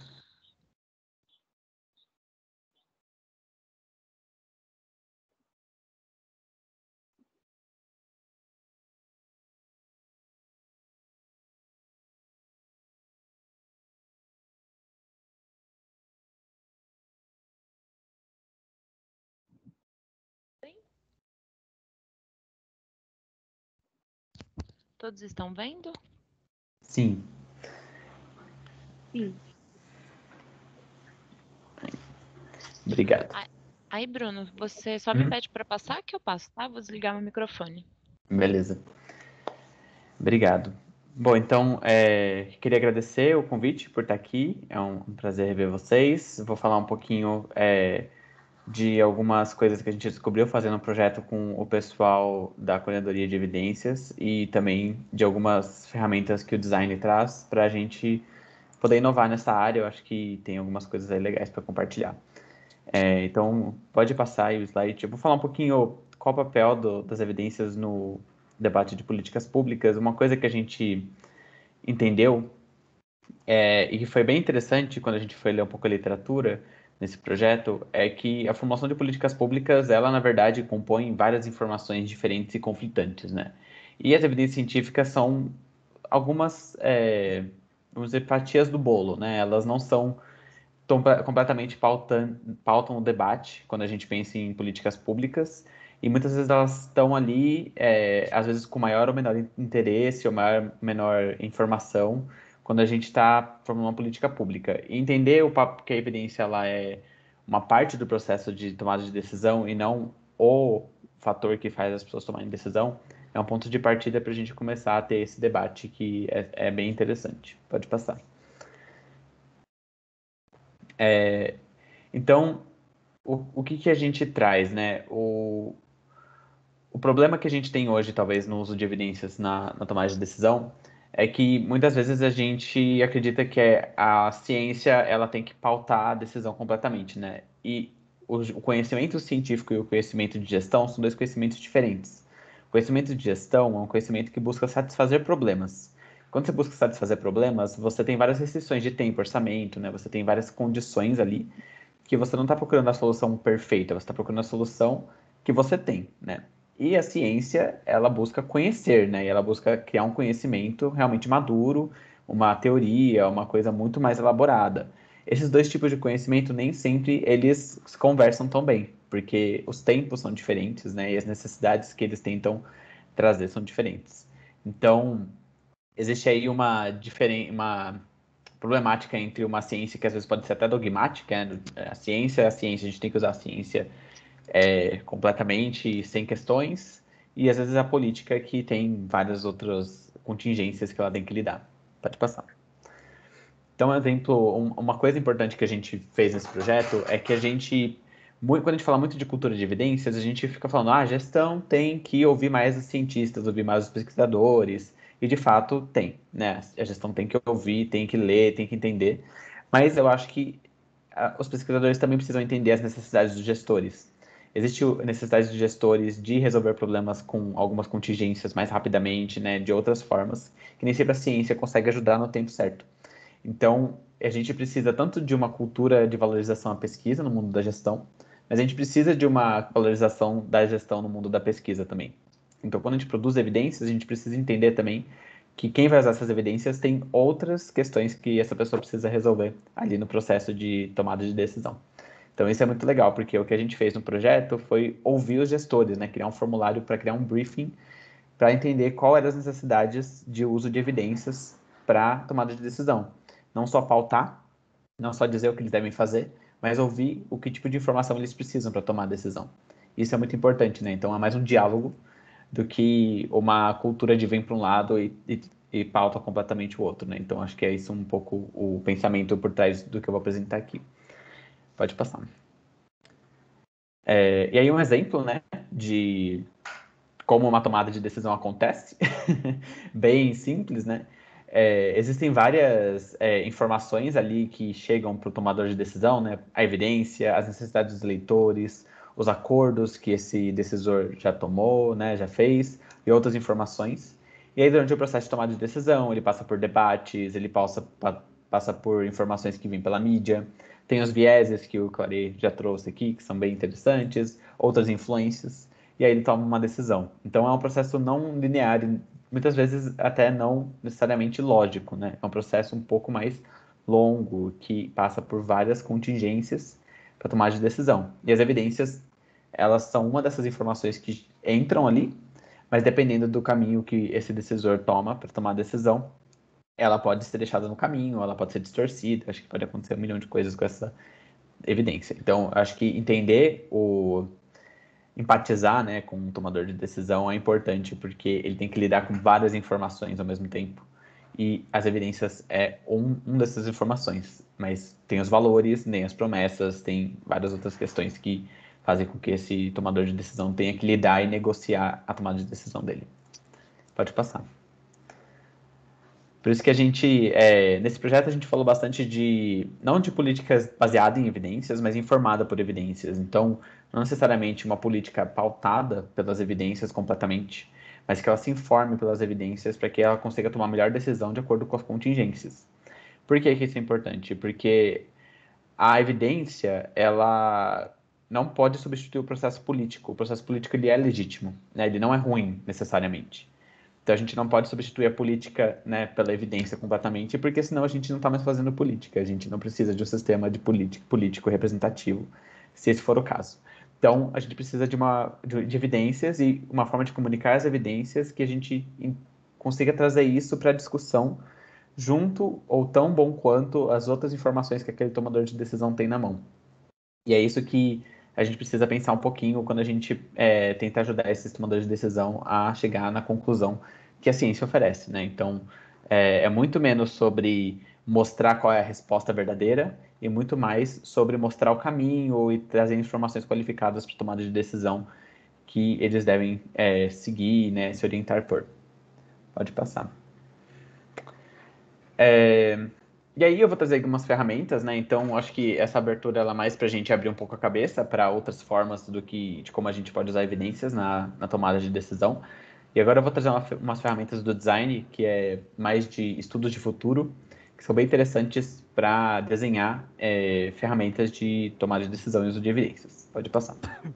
Todos estão vendo? Sim. Sim. Obrigado. Aí, Bruno, você só me pede para passar que eu passo, tá? Vou desligar meu microfone. Beleza. Obrigado. Bom, então, queria agradecer o convite por estar aqui. É um prazer rever vocês. Vou falar um pouquinho de algumas coisas que a gente descobriu fazendo um projeto com o pessoal da Colhedoria de Evidências e também de algumas ferramentas que o design traz para a gente poder inovar nessa área. Eu acho que tem algumas coisas aí legais para compartilhar. Então, pode passar aí o slide. Eu vou falar um pouquinho qual o papel das evidências no debate de políticas públicas. Uma coisa que a gente entendeu e que foi bem interessante quando a gente foi ler um pouco a literatura nesse projeto é que a formação de políticas públicas, ela, na verdade, compõe várias informações diferentes e conflitantes, né? E as evidências científicas são algumas, vamos dizer, fatias do bolo, né? Elas não são completamente pautam o debate quando a gente pensa em políticas públicas e muitas vezes elas estão ali, às vezes com maior ou menor interesse ou menor informação quando a gente está formando uma política pública. E entender o papo que a evidência ela é uma parte do processo de tomada de decisão e não o fator que faz as pessoas tomarem decisão é um ponto de partida para a gente começar a ter esse debate que é bem interessante. Pode passar. Então, o que a gente traz, né? O problema que a gente tem hoje, talvez, no uso de evidências na tomada de decisão, é que muitas vezes a gente acredita que a ciência ela tem que pautar a decisão completamente, né? E o conhecimento científico e o conhecimento de gestão são dois conhecimentos diferentes. O conhecimento de gestão é um conhecimento que busca satisfazer problemas. Quando você busca satisfazer problemas, você tem várias restrições de tempo, orçamento, né? Você tem várias condições ali que você não está procurando a solução perfeita, você está procurando a solução que você tem, né? E a ciência, ela busca conhecer, né? E ela busca criar um conhecimento realmente maduro, uma teoria, uma coisa muito mais elaborada. Esses dois tipos de conhecimento nem sempre eles conversam tão bem, porque os tempos são diferentes, né? E as necessidades que eles tentam trazer são diferentes. Então, existe aí uma problemática entre uma ciência que às vezes pode ser até dogmática, né? A ciência é a ciência, a gente tem que usar a ciência completamente sem questões, e às vezes a política que tem várias outras contingências que ela tem que lidar. Pode passar. Então, exemplo, uma coisa importante que a gente fez nesse projeto é que quando a gente fala muito de cultura de evidências, a gente fica falando, a gestão tem que ouvir mais os cientistas, ouvir mais os pesquisadores, e de fato tem, né? A gestão tem que ouvir, tem que ler, tem que entender, mas eu acho que os pesquisadores também precisam entender as necessidades dos gestores. Existe a necessidade dos gestores de resolver problemas com algumas contingências mais rapidamente, né, de outras formas, que nem sempre a ciência consegue ajudar no tempo certo. Então, a gente precisa tanto de uma cultura de valorização à pesquisa no mundo da gestão, mas a gente precisa de uma valorização da gestão no mundo da pesquisa também. Então, quando a gente produz evidências, a gente precisa entender também que quem vai usar essas evidências tem outras questões que essa pessoa precisa resolver ali no processo de tomada de decisão. Então, isso é muito legal, porque o que a gente fez no projeto foi ouvir os gestores, né? Criar um formulário para criar um briefing para entender qual eram as necessidades de uso de evidências para tomada de decisão. Não só pautar, não só dizer o que eles devem fazer, mas ouvir o que tipo de informação eles precisam para tomar a decisão. Isso é muito importante, né? Então, é mais um diálogo do que uma cultura de vem para um lado e pauta completamente o outro, né? Então, acho que é isso um pouco o pensamento por trás do que eu vou apresentar aqui. Pode passar. E aí um exemplo, né, de como uma tomada de decisão acontece, bem simples, né? existem várias informações ali que chegam para o tomador de decisão, né? A evidência, as necessidades dos eleitores, os acordos que esse decisor já tomou, né? Já fez, e outras informações. E aí, durante o processo de tomada de decisão, ele passa por debates, ele passa por informações que vêm pela mídia, tem os vieses que o Clary já trouxe aqui, que são bem interessantes, outras influências, e aí ele toma uma decisão. Então, é um processo não linear, muitas vezes até não necessariamente lógico, né? É um processo um pouco mais longo, que passa por várias contingências para tomar de decisão. E as evidências, elas são uma dessas informações que entram ali, mas dependendo do caminho que esse decisor toma para tomar a decisão, ela pode ser deixada no caminho, ela pode ser distorcida, acho que pode acontecer um milhão de coisas com essa evidência. Então, acho que empatizar, né, com o tomador de decisão é importante, porque ele tem que lidar com várias informações ao mesmo tempo. E as evidências é um dessas informações, mas tem os valores, tem as promessas, tem várias outras questões que fazem com que esse tomador de decisão tenha que lidar e negociar a tomada de decisão dele. Pode passar. Por isso que nesse projeto a gente falou bastante não de políticas baseadas em evidências, mas informada por evidências. Então, não necessariamente uma política pautada pelas evidências completamente, mas que ela se informe pelas evidências para que ela consiga tomar a melhor decisão de acordo com as contingências. Por que isso é importante? Porque a evidência, ela não pode substituir o processo político. O processo político, ele é legítimo, né? Ele não é ruim, necessariamente. Então a gente não pode substituir a política, né, pela evidência completamente, porque senão a gente não está mais fazendo política. A gente não precisa de um sistema de político representativo, se esse for o caso. Então a gente precisa de evidências e uma forma de comunicar as evidências que a gente consiga trazer isso para a discussão junto ou tão bom quanto as outras informações que aquele tomador de decisão tem na mão. E é isso que a gente precisa pensar um pouquinho quando a gente tenta ajudar esses tomadores de decisão a chegar na conclusão que a ciência oferece, né? Então, é muito menos sobre mostrar qual é a resposta verdadeira e muito mais sobre mostrar o caminho e trazer informações qualificadas para tomada de decisão que eles devem seguir, né, se orientar por. Pode passar. E aí eu vou trazer algumas ferramentas, né? Então, acho que essa abertura ela é mais para a gente abrir um pouco a cabeça para outras formas de como a gente pode usar evidências na tomada de decisão. E agora eu vou trazer umas ferramentas do design, que é mais de estudos de futuro, que são bem interessantes para desenhar ferramentas de tomada de decisão e uso de evidências. Pode passar.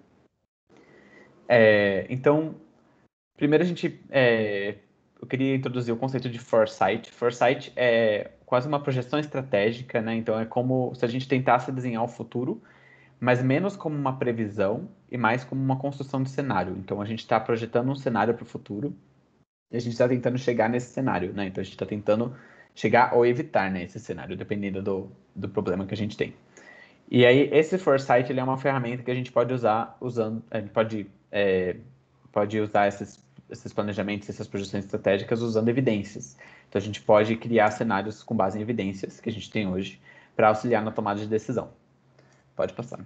Então, primeiro eu queria introduzir o conceito de foresight. Foresight é quase uma projeção estratégica, né? Então é como se a gente tentasse desenhar o futuro, mas menos como uma previsão e mais como uma construção de cenário. Então a gente está projetando um cenário para o futuro e a gente está tentando chegar nesse cenário, né? Então a gente está tentando chegar ou evitar, né, esse cenário, dependendo do problema que a gente tem. E aí esse foresight ele é uma ferramenta que a gente pode usar a gente pode usar esses planejamentos, essas projeções estratégicas usando evidências. Então, a gente pode criar cenários com base em evidências que a gente tem hoje para auxiliar na tomada de decisão. Pode passar.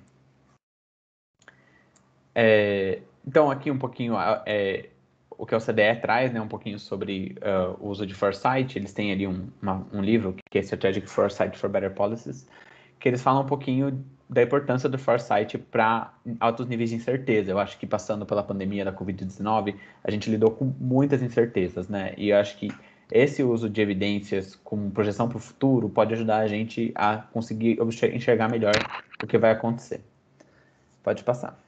Então, aqui um pouquinho o que a OCDE traz, né, um pouquinho sobre o uso de foresight. Eles têm ali um livro que é Strategic Foresight for Better Policies, que eles falam um pouquinho da importância do foresight para altos níveis de incerteza. Eu acho que passando pela pandemia da Covid-19, a gente lidou com muitas incertezas, né? E eu acho que esse uso de evidências com projeção para o futuro pode ajudar a gente a conseguir enxergar melhor o que vai acontecer. Pode passar.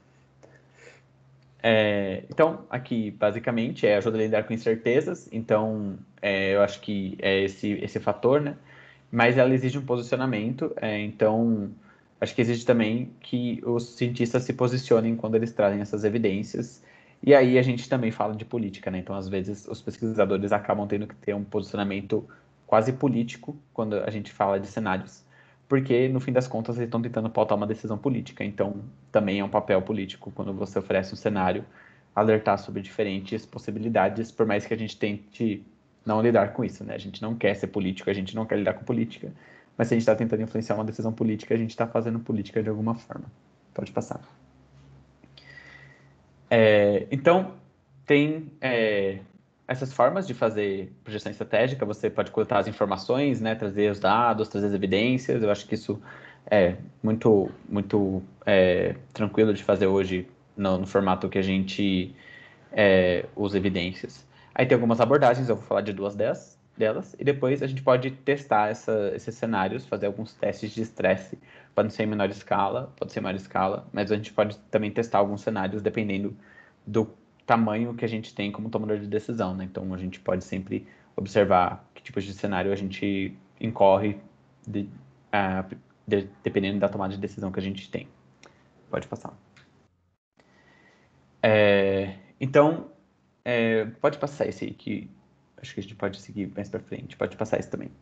Então, aqui, basicamente, ajuda a lidar com incertezas. Então, eu acho que é esse fator, né? Mas ela exige um posicionamento. Então, acho que exige também que os cientistas se posicionem quando eles trazem essas evidências. E aí a gente também fala de política, né? Então, às vezes, os pesquisadores acabam tendo que ter um posicionamento quase político quando a gente fala de cenários, porque, no fim das contas, eles estão tentando pautar uma decisão política. Então, também é um papel político quando você oferece um cenário, alertar sobre diferentes possibilidades, por mais que a gente tente não lidar com isso, né? A gente não quer ser político, a gente não quer lidar com política, mas se a gente está tentando influenciar uma decisão política, a gente está fazendo política de alguma forma. Pode passar. Então, essas formas de fazer projeção estratégica, você pode coletar as informações, né, trazer os dados, trazer as evidências. Eu acho que isso é muito tranquilo de fazer hoje no formato que a gente usa evidências. Aí tem algumas abordagens, eu vou falar de duas delas, e depois a gente pode testar esses cenários, fazer alguns testes de estresse. Podem ser em menor escala, pode ser em maior escala, mas a gente pode também testar alguns cenários dependendo do tamanho que a gente tem como tomador de decisão, né? Então a gente pode sempre observar que tipos de cenário a gente incorre dependendo da tomada de decisão que a gente tem. Pode passar. Então, pode passar esse aí, que acho que a gente pode seguir mais para frente. Pode passar esse também.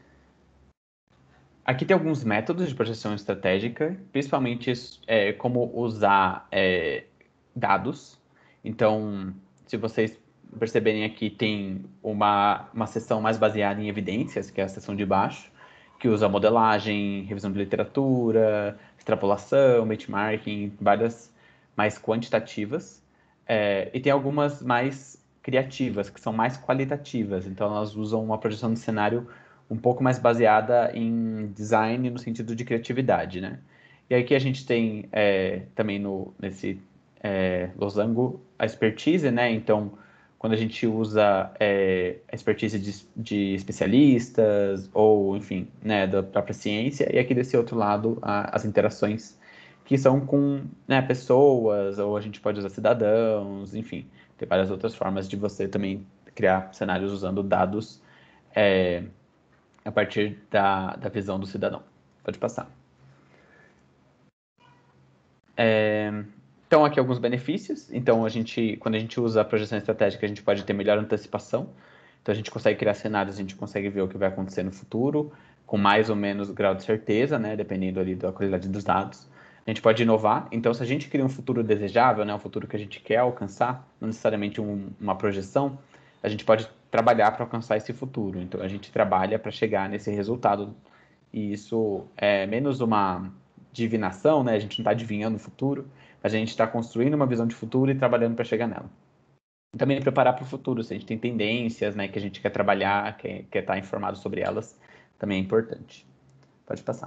Aqui tem alguns métodos de projeção estratégica, principalmente como usar dados. Então, se vocês perceberem aqui, tem uma seção mais baseada em evidências, que é a seção de baixo, que usa modelagem, revisão de literatura, extrapolação, benchmarking, várias mais quantitativas. E tem algumas mais criativas, que são mais qualitativas. Então, elas usam uma projeção de cenário um pouco mais baseada em design no sentido de criatividade, né? E aqui a gente tem também nesse losango a expertise, né? Então, quando a gente usa a expertise de especialistas ou, enfim, né, da própria ciência, e aqui desse outro lado as interações que são com, né, pessoas, ou a gente pode usar cidadãos, enfim, tem várias outras formas de você também criar cenários usando dados a partir da visão do cidadão. Pode passar. Então, aqui alguns benefícios. Então, quando a gente usa a projeção estratégica, a gente pode ter melhor antecipação. Então, a gente consegue criar cenários, a gente consegue ver o que vai acontecer no futuro, com mais ou menos grau de certeza, né, dependendo ali da qualidade dos dados. A gente pode inovar. Então, se a gente cria um futuro desejável, né, um futuro que a gente quer alcançar, não necessariamente uma projeção, a gente pode trabalhar para alcançar esse futuro. Então, a gente trabalha para chegar nesse resultado. E isso é menos uma divinação, né? A gente não está adivinhando o futuro, mas a gente está construindo uma visão de futuro e trabalhando para chegar nela. E também preparar para o futuro, se a gente tem tendências, né, que a gente quer trabalhar, quer estar informado sobre elas, também é importante. Pode passar.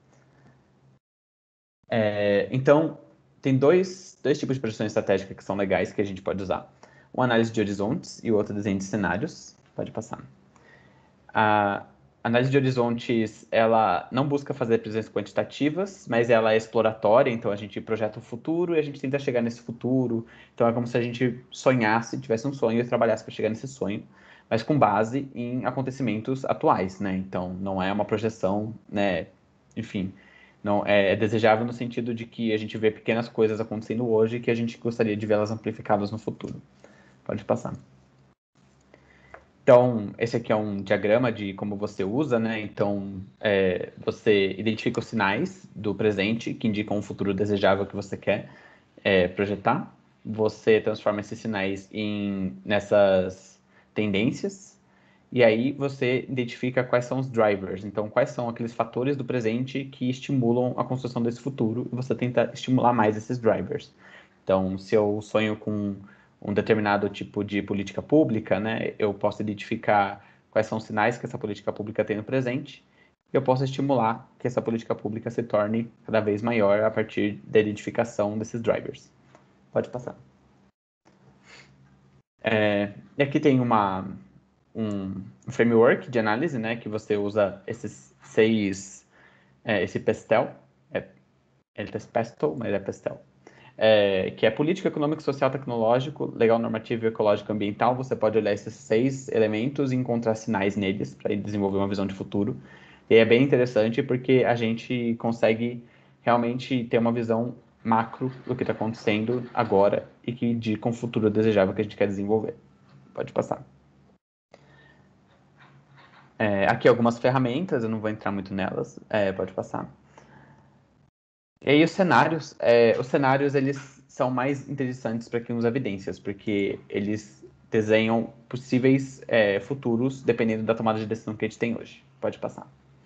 Então, tem dois tipos de projeção estratégica que são legais, que a gente pode usar. Uma análise de horizontes e o outro desenho de cenários. Pode passar. A análise de horizontes, ela não busca fazer previsões quantitativas, mas ela é exploratória, então a gente projeta o futuro e a gente tenta chegar nesse futuro. Então é como se a gente sonhasse, tivesse um sonho e trabalhasse para chegar nesse sonho, mas com base em acontecimentos atuais, né? Então não é uma projeção, né? Enfim, não é desejável no sentido de que a gente vê pequenas coisas acontecendo hoje e que a gente gostaria de vê-las amplificadas no futuro. Pode passar. Então, esse aqui é um diagrama de como você usa, né? Então, você identifica os sinais do presente que indicam um futuro desejável que você quer projetar. Você transforma esses sinais nessas tendências. E aí você identifica quais são os drivers. Então, quais são aqueles fatores do presente que estimulam a construção desse futuro. E você tenta estimular mais esses drivers. Então, se eu sonho com um determinado tipo de política pública, né, eu posso identificar quais são os sinais que essa política pública tem no presente, e eu posso estimular que essa política pública se torne cada vez maior a partir da identificação desses drivers. Pode passar. E aqui tem um framework de análise, né, que você usa esse PESTEL, ele é PESTEL, mas é PESTEL, que é política, econômico, social, tecnológico, legal, normativo, ecológico, ambiental. Você pode olhar esses 6 elementos e encontrar sinais neles para desenvolver uma visão de futuro. E é bem interessante porque a gente consegue realmente ter uma visão macro do que está acontecendo agora e que indica um futuro desejável que a gente quer desenvolver. Pode passar. Aqui algumas ferramentas, eu não vou entrar muito nelas. Pode passar. E aí os cenários eles são mais interessantes para quem usa evidências, porque eles desenham possíveis futuros dependendo da tomada de decisão que a gente tem hoje. Pode passar.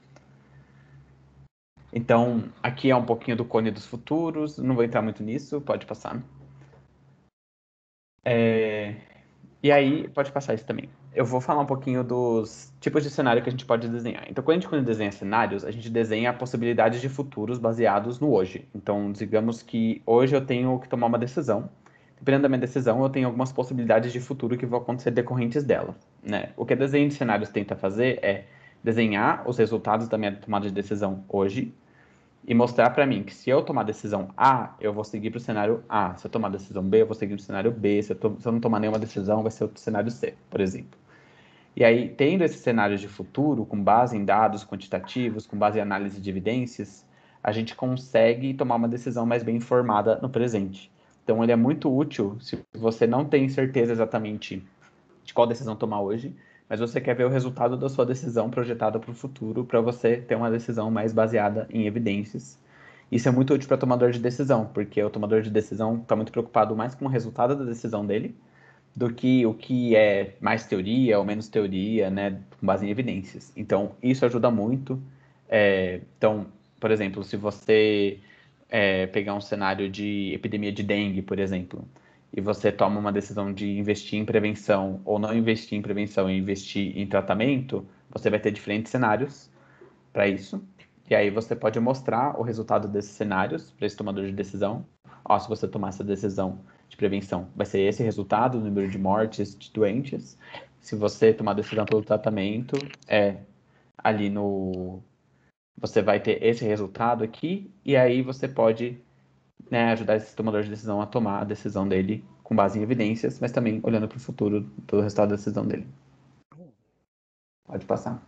Então, aqui é um pouquinho do cone dos futuros, não vou entrar muito nisso, pode passar. E aí, pode passar isso também. Eu vou falar um pouquinho dos tipos de cenário que a gente pode desenhar. Então, quando desenha cenários, a gente desenha possibilidades de futuros baseados no hoje. Então, digamos que hoje eu tenho que tomar uma decisão. Dependendo da minha decisão, eu tenho algumas possibilidades de futuro que vão acontecer decorrentes dela, né? O que a desenho de cenários tenta fazer é desenhar os resultados da minha tomada de decisão hoje e mostrar para mim que se eu tomar a decisão A, eu vou seguir para o cenário A. Se eu tomar a decisão B, eu vou seguir para o cenário B. Se eu não tomar nenhuma decisão, vai ser o cenário C, por exemplo. E aí, tendo esses cenários de futuro, com base em dados quantitativos, com base em análise de evidências, a gente consegue tomar uma decisão mais bem informada no presente. Então, ele é muito útil se você não tem certeza exatamente de qual decisão tomar hoje, mas você quer ver o resultado da sua decisão projetada para o futuro, para você ter uma decisão mais baseada em evidências. Isso é muito útil para o tomador de decisão, porque o tomador de decisão está muito preocupado mais com o resultado da decisão dele do que o que é mais teoria ou menos teoria, né, com base em evidências. Então, isso ajuda muito. Então, por exemplo, se você pegar um cenário de epidemia de dengue, por exemplo, e você toma uma decisão de investir em prevenção ou não investir em prevenção e investir em tratamento, você vai ter diferentes cenários para isso. E aí você pode mostrar o resultado desses cenários para esse tomador de decisão. Ó, se você tomar essa decisão de prevenção, vai ser esse resultado, o número de mortes de doentes. Se você tomar a decisão pelo tratamento, ali no... Você vai ter esse resultado aqui, e aí você pode, né, ajudar esse tomador de decisão a tomar a decisão dele com base em evidências, mas também olhando para o futuro pelo resultado da decisão dele. Pode passar.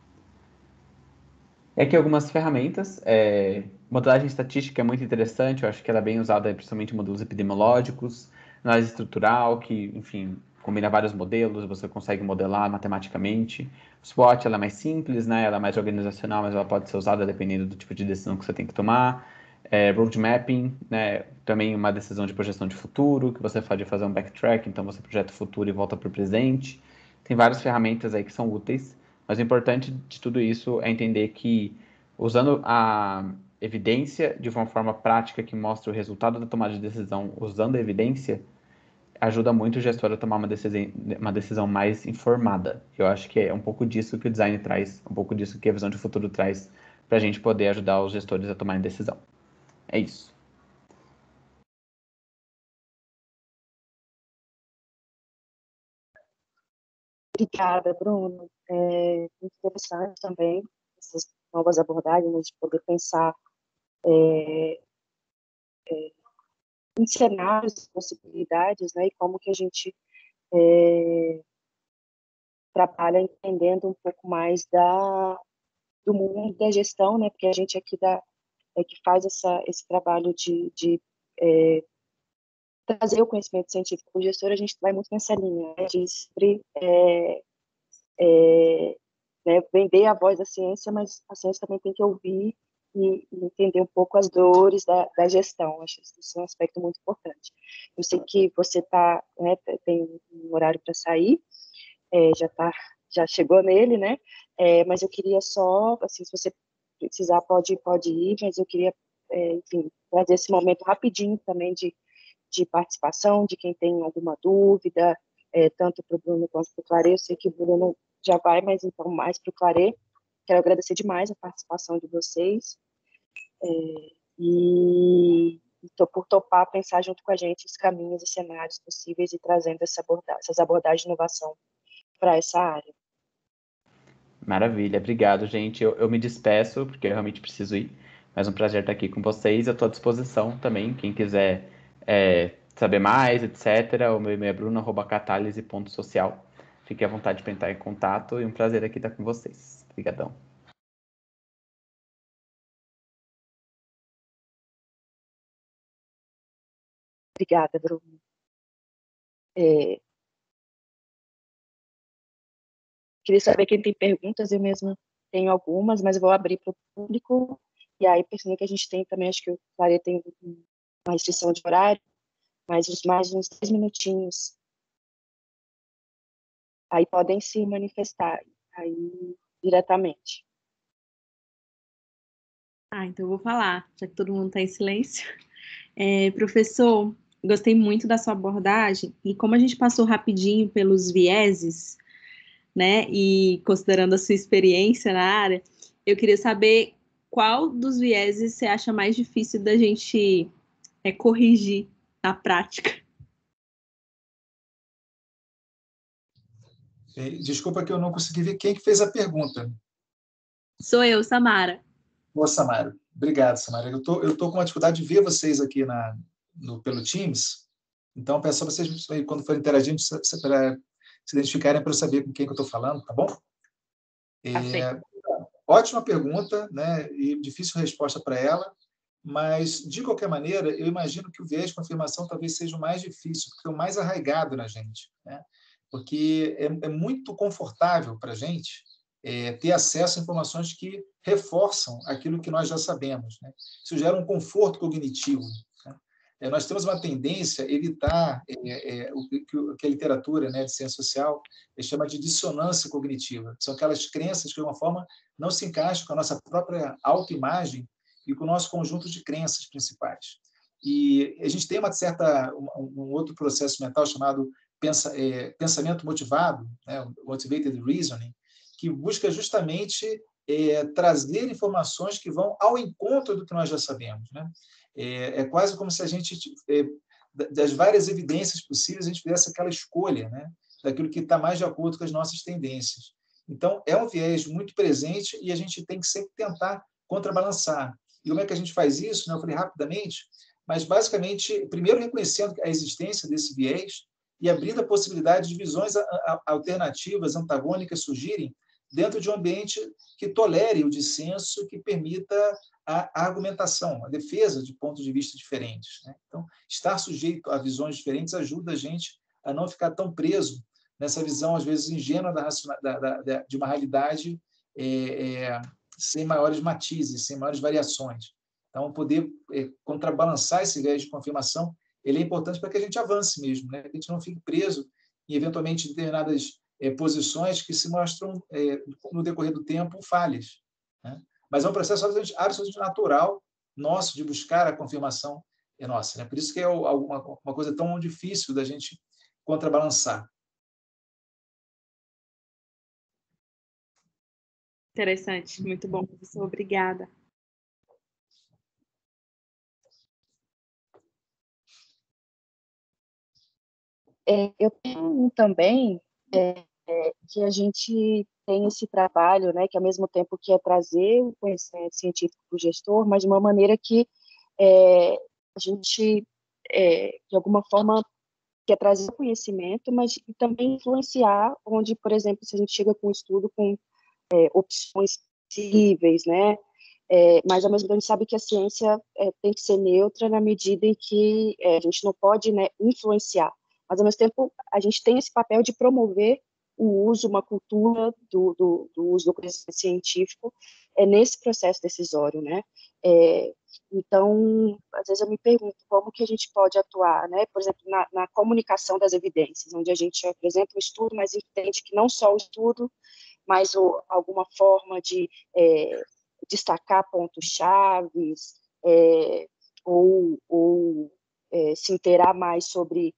E aqui algumas ferramentas. Modelagem estatística é muito interessante, eu acho que ela é bem usada principalmente em modelos epidemiológicos, análise estrutural, que, enfim, combina vários modelos, você consegue modelar matematicamente. O SWOT, ela é mais simples, né? Ela é mais organizacional, mas ela pode ser usada dependendo do tipo de decisão que você tem que tomar. Road mapping, né? Também uma decisão de projeção de futuro, que você pode fazer um backtrack, então você projeta o futuro e volta para o presente. Tem várias ferramentas aí que são úteis. Mas o importante de tudo isso é entender que, usando a evidência de uma forma prática que mostra o resultado da tomada de decisão, usando a evidência, ajuda muito o gestor a tomar uma decisão mais informada. Eu acho que é um pouco disso que o design traz, um pouco disso que a visão de futuro traz, para a gente poder ajudar os gestores a tomarem decisão. É isso. Obrigada, Bruno. Muito interessante também essas novas abordagens, né, de poder pensar em cenários, possibilidades, né, e como que a gente trabalha entendendo um pouco mais do mundo da gestão, né, porque a gente aqui que faz esse trabalho de trazer o conhecimento científico para o gestor, a gente vai muito nessa linha, né, de sempre né, vender a voz da ciência, mas a ciência também tem que ouvir e entender um pouco as dores da gestão. Acho que isso é um aspecto muito importante. Eu sei que você né, tem um horário para sair, já chegou nele, né? Mas eu queria só, assim, se você precisar, pode ir, mas eu queria, enfim, trazer esse momento rapidinho também de participação, de quem tem alguma dúvida, tanto para o Bruno quanto para o Clarê. Eu sei que o Bruno já vai, mas então mais para o Clarê. Quero agradecer demais a participação de vocês e por topar pensar junto com a gente os caminhos e cenários possíveis e trazendo essas abordagens de inovação para essa área. Maravilha, obrigado, gente. Eu me despeço, porque eu realmente preciso ir. Mas um prazer estar aqui com vocês. Eu estou à disposição também. Quem quiser saber mais, etc., o meu e-mail é bruno@catalise.social. Fique à vontade para entrar em contato e um prazer aqui estar com vocês. Obrigadão. Obrigada, Bruno. Queria saber quem tem perguntas, eu mesma tenho algumas, mas eu vou abrir para o público. E aí, pensando que a gente tem também, acho que o Clarê tem uma restrição de horário, mas mais uns 10 minutinhos. Aí podem se manifestar aí diretamente. Então eu vou falar, já que todo mundo está em silêncio. Professor, Gostei muito da sua abordagem, e como a gente passou rapidinho pelos vieses, né, e considerando a sua experiência na área, eu queria saber qual dos vieses você acha mais difícil da gente corrigir na prática. Desculpa que eu não consegui ver quem que fez a pergunta. Sou eu, Samara. Boa, Samara. Obrigado, Samara. Eu tô com uma dificuldade de ver vocês aqui pelo Teams, então peço a vocês, quando forem interagindo, para se identificarem para eu saber com quem que eu estou falando, tá bom? Ótima pergunta, né? E difícil resposta para ela, mas, de qualquer maneira, eu imagino que o viés de confirmação talvez seja o mais difícil, porque é o mais arraigado na gente, né? Porque é muito confortável para a gente ter acesso a informações que reforçam aquilo que nós já sabemos, né? Isso gera um conforto cognitivo, né? Nós temos uma tendência a evitar o que a literatura, né, de ciência social chama de dissonância cognitiva. São aquelas crenças que, de alguma forma, não se encaixam com a nossa própria autoimagem e com o nosso conjunto de crenças principais. E a gente tem um outro processo mental chamado pensamento motivado, né, motivated reasoning, que busca justamente trazer informações que vão ao encontro do que nós já sabemos, né? É quase como se a gente, das várias evidências possíveis, a gente fizesse aquela escolha, né, daquilo que está mais de acordo com as nossas tendências. Então, é um viés muito presente e a gente tem que sempre tentar contrabalançar. E como é que a gente faz isso? Eu falei rapidamente, mas, basicamente, primeiro reconhecendo a existência desse viés e abrindo a possibilidade de visões alternativas, antagônicas surgirem dentro de um ambiente que tolere o dissenso, que permita a argumentação, a defesa de pontos de vista diferentes, né? Então, estar sujeito a visões diferentes ajuda a gente a não ficar tão preso nessa visão, às vezes, ingênua de uma realidade sem maiores matizes, sem maiores variações. Então, poder contrabalançar esse viés de confirmação, ele é importante para que a gente avance mesmo, né? Que a gente não fique preso em, eventualmente, determinadas posições que se mostram, no decorrer do tempo, falhas, né? Mas é um processo absolutamente natural nosso de buscar a confirmação nossa, né? Por isso que é uma coisa tão difícil da gente contrabalançar. Interessante, muito bom, professor. Obrigada. Eu tenho também que a gente tem esse trabalho, né, que ao mesmo tempo que é trazer o conhecimento científico para o gestor, mas de uma maneira que a gente, de alguma forma, quer trazer conhecimento, mas também influenciar, onde, por exemplo, se a gente chega com um estudo com opções possíveis, né, mas ao mesmo tempo a gente sabe que a ciência tem que ser neutra na medida em que a gente não pode, né, influenciar, mas ao mesmo tempo a gente tem esse papel de promover o uso, uma cultura do uso do conhecimento científico nesse processo decisório, né? Então, às vezes eu me pergunto como que a gente pode atuar, né? Por exemplo, na comunicação das evidências, onde a gente apresenta um estudo, mas entende que não só o estudo, mas alguma forma de destacar pontos-chave, ou se inteirar mais sobre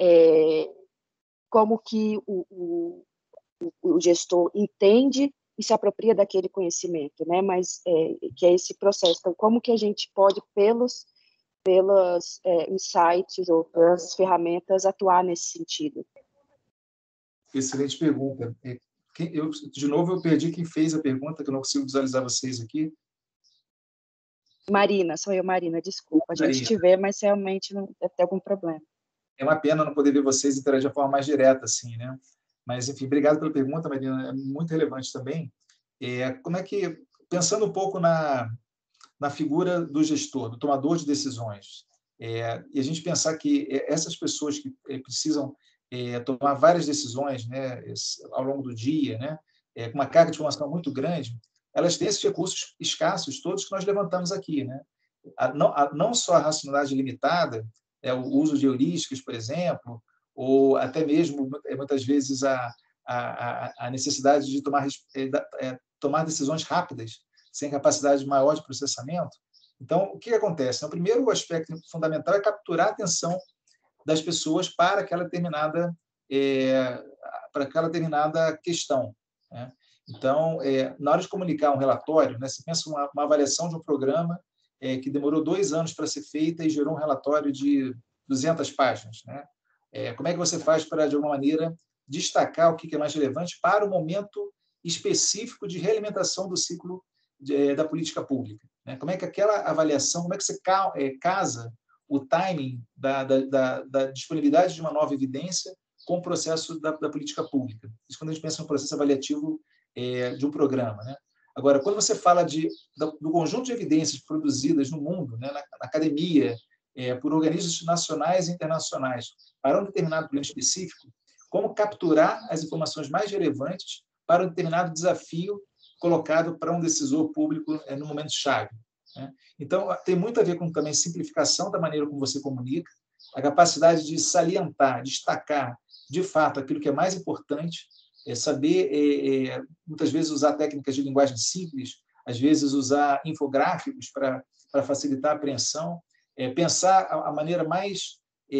como que o gestor entende e se apropria daquele conhecimento, né? Mas que é esse processo. Então, como que a gente pode, pelas insights ou pelas ferramentas, atuar nesse sentido? Excelente pergunta. De novo, eu perdi quem fez a pergunta, que eu não consigo visualizar vocês aqui. Marina, sou eu, Marina, desculpa. A gente te vê, mas realmente não deve ter algum problema. É uma pena não poder ver vocês interagir de forma mais direta, assim, né? Mas, enfim, obrigado pela pergunta, Marina, é muito relevante também. Como é que, pensando um pouco na figura do gestor, do tomador de decisões, e a gente pensar que essas pessoas que precisam tomar várias decisões, né, ao longo do dia, né, com uma carga de informação muito grande, elas têm esses recursos escassos, todos que nós levantamos aqui, né? Não só a racionalidade limitada, o uso de heurísticas, por exemplo, ou até mesmo, muitas vezes, a necessidade de tomar decisões rápidas, sem capacidade maior de processamento. Então, o que acontece? O primeiro aspecto fundamental é capturar a atenção das pessoas para aquela determinada questão, né? Então, na hora de comunicar um relatório, né, você pensa uma avaliação de um programa que demorou 2 anos para ser feita e gerou um relatório de 200 páginas, né? Como é que você faz para, de alguma maneira, destacar o que é mais relevante para o momento específico de realimentação do ciclo da política pública, né? Como é que aquela avaliação, como é que você casa o timing da disponibilidade de uma nova evidência com o processo da política pública? Isso quando a gente pensa no processo avaliativo de um programa, né? Agora, quando você fala do conjunto de evidências produzidas no mundo, né, na academia, por organismos nacionais e internacionais, para um determinado problema específico, como capturar as informações mais relevantes para um determinado desafio colocado para um decisor público no momento-chave, né? Então, tem muito a ver com também simplificação da maneira como você comunica, a capacidade de salientar, destacar, de fato, aquilo que é mais importante, saber, muitas vezes, usar técnicas de linguagem simples, às vezes usar infográficos para facilitar a apreensão, pensar a maneira mais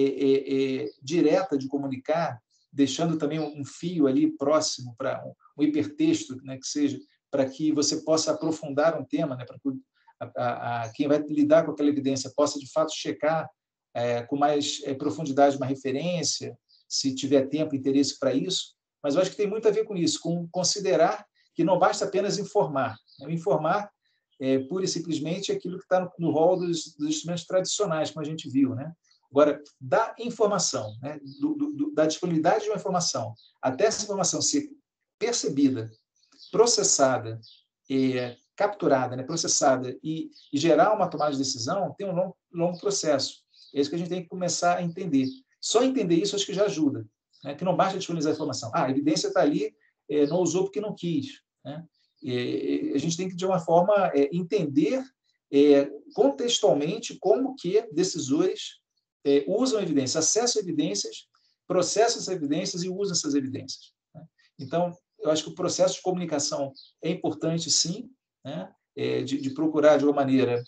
direta de comunicar, deixando também um fio ali próximo para um hipertexto, né, que seja para que você possa aprofundar um tema, né, para que quem vai lidar com aquela evidência possa, de fato, checar com mais profundidade uma referência, se tiver tempo e interesse para isso. Mas eu acho que tem muito a ver com isso, com considerar que não basta apenas informar. Informar pura e simplesmente aquilo que está no rol dos instrumentos tradicionais, como a gente viu, né? Agora, da informação, né, da disponibilidade de uma informação, até essa informação ser percebida, processada, capturada, né, processada e gerar uma tomada de decisão, tem um longo processo. É isso que a gente tem que começar a entender. Só entender isso acho que já ajuda, né? Que não basta disponibilizar a informação. A evidência está ali, não usou porque não quis, né? A gente tem que, de uma forma, entender contextualmente como que decisores usam evidências, acessam evidências, processam essas evidências e usam essas evidências, né? Então, eu acho que o processo de comunicação é importante, sim, né? De procurar, de uma maneira,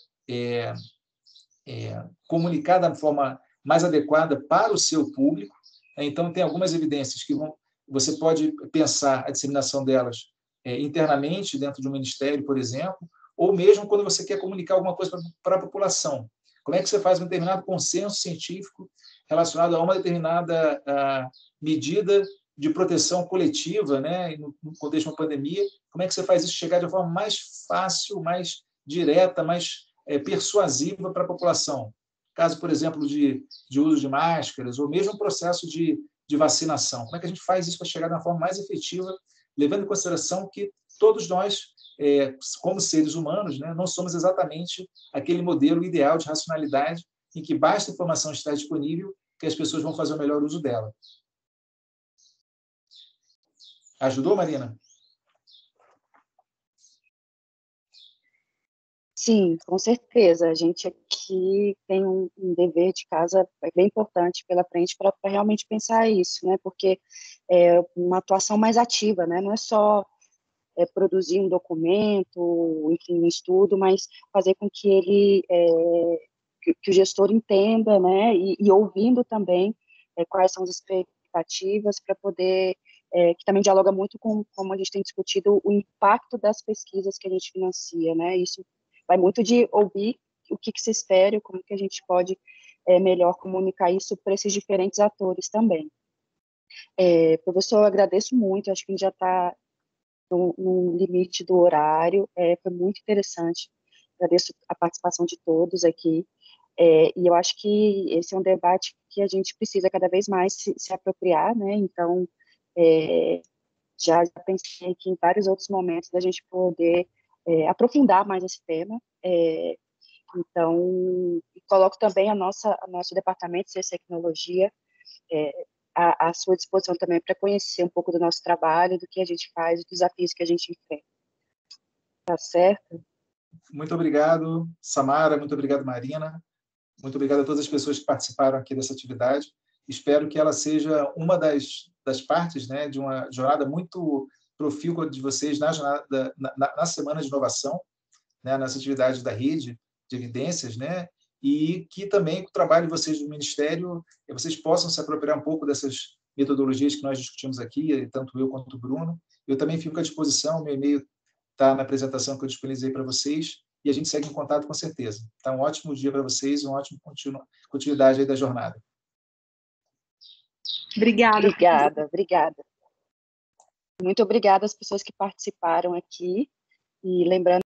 comunicar da forma mais adequada para o seu público. Então, tem algumas evidências que você pode pensar a disseminação delas internamente, dentro de um ministério, por exemplo, ou mesmo quando você quer comunicar alguma coisa para a população. Como é que você faz um determinado consenso científico relacionado a uma determinada medida de proteção coletiva, né, no contexto de uma pandemia? Como é que você faz isso chegar de uma forma mais fácil, mais direta, mais persuasiva para a população? Caso, por exemplo, de uso de máscaras, ou mesmo um processo de vacinação. Como é que a gente faz isso para chegar de uma forma mais efetiva, levando em consideração que todos nós, como seres humanos, né, não somos exatamente aquele modelo ideal de racionalidade em que basta a informação estar disponível que as pessoas vão fazer o melhor uso dela. Ajudou, Marina? Sim, com certeza. A gente aqui tem um dever de casa bem importante pela frente para realmente pensar isso, né? Porque é uma atuação mais ativa, né? Não é só produzir um documento, enfim, um estudo, mas fazer com que que o gestor entenda, né? E ouvindo também quais são as expectativas para poder que também dialoga muito com como a gente tem discutido o impacto das pesquisas que a gente financia, né? Isso vai muito de ouvir o que se espera, como que a gente pode melhor comunicar isso para esses diferentes atores também. Professor, eu agradeço muito, acho que a gente já está no limite do horário, foi muito interessante, agradeço a participação de todos aqui, e eu acho que esse é um debate que a gente precisa cada vez mais se apropriar, né? Então, já pensei aqui em vários outros momentos da gente poder aprofundar mais esse tema. Então, coloco também nosso departamento de Ciência e Tecnologia à sua disposição também para conhecer um pouco do nosso trabalho, do que a gente faz, dos desafios que a gente enfrenta. Tá certo? Muito obrigado, Samara, muito obrigado, Marina. Muito obrigado a todas as pessoas que participaram aqui dessa atividade. Espero que ela seja uma das partes, né, de uma jornada muito profícua de vocês na Semana de Inovação, né, nessa atividade da rede de evidências, né, e que também com o trabalho de vocês do Ministério, vocês possam se apropriar um pouco dessas metodologias que nós discutimos aqui, tanto eu quanto o Bruno. Eu também fico à disposição, meu e-mail está na apresentação que eu disponibilizei para vocês, e a gente segue em contato com certeza. Tá, um ótimo dia para vocês e uma ótima continuidade aí da jornada. Obrigada. Obrigada. Muito obrigada às pessoas que participaram aqui, e lembrando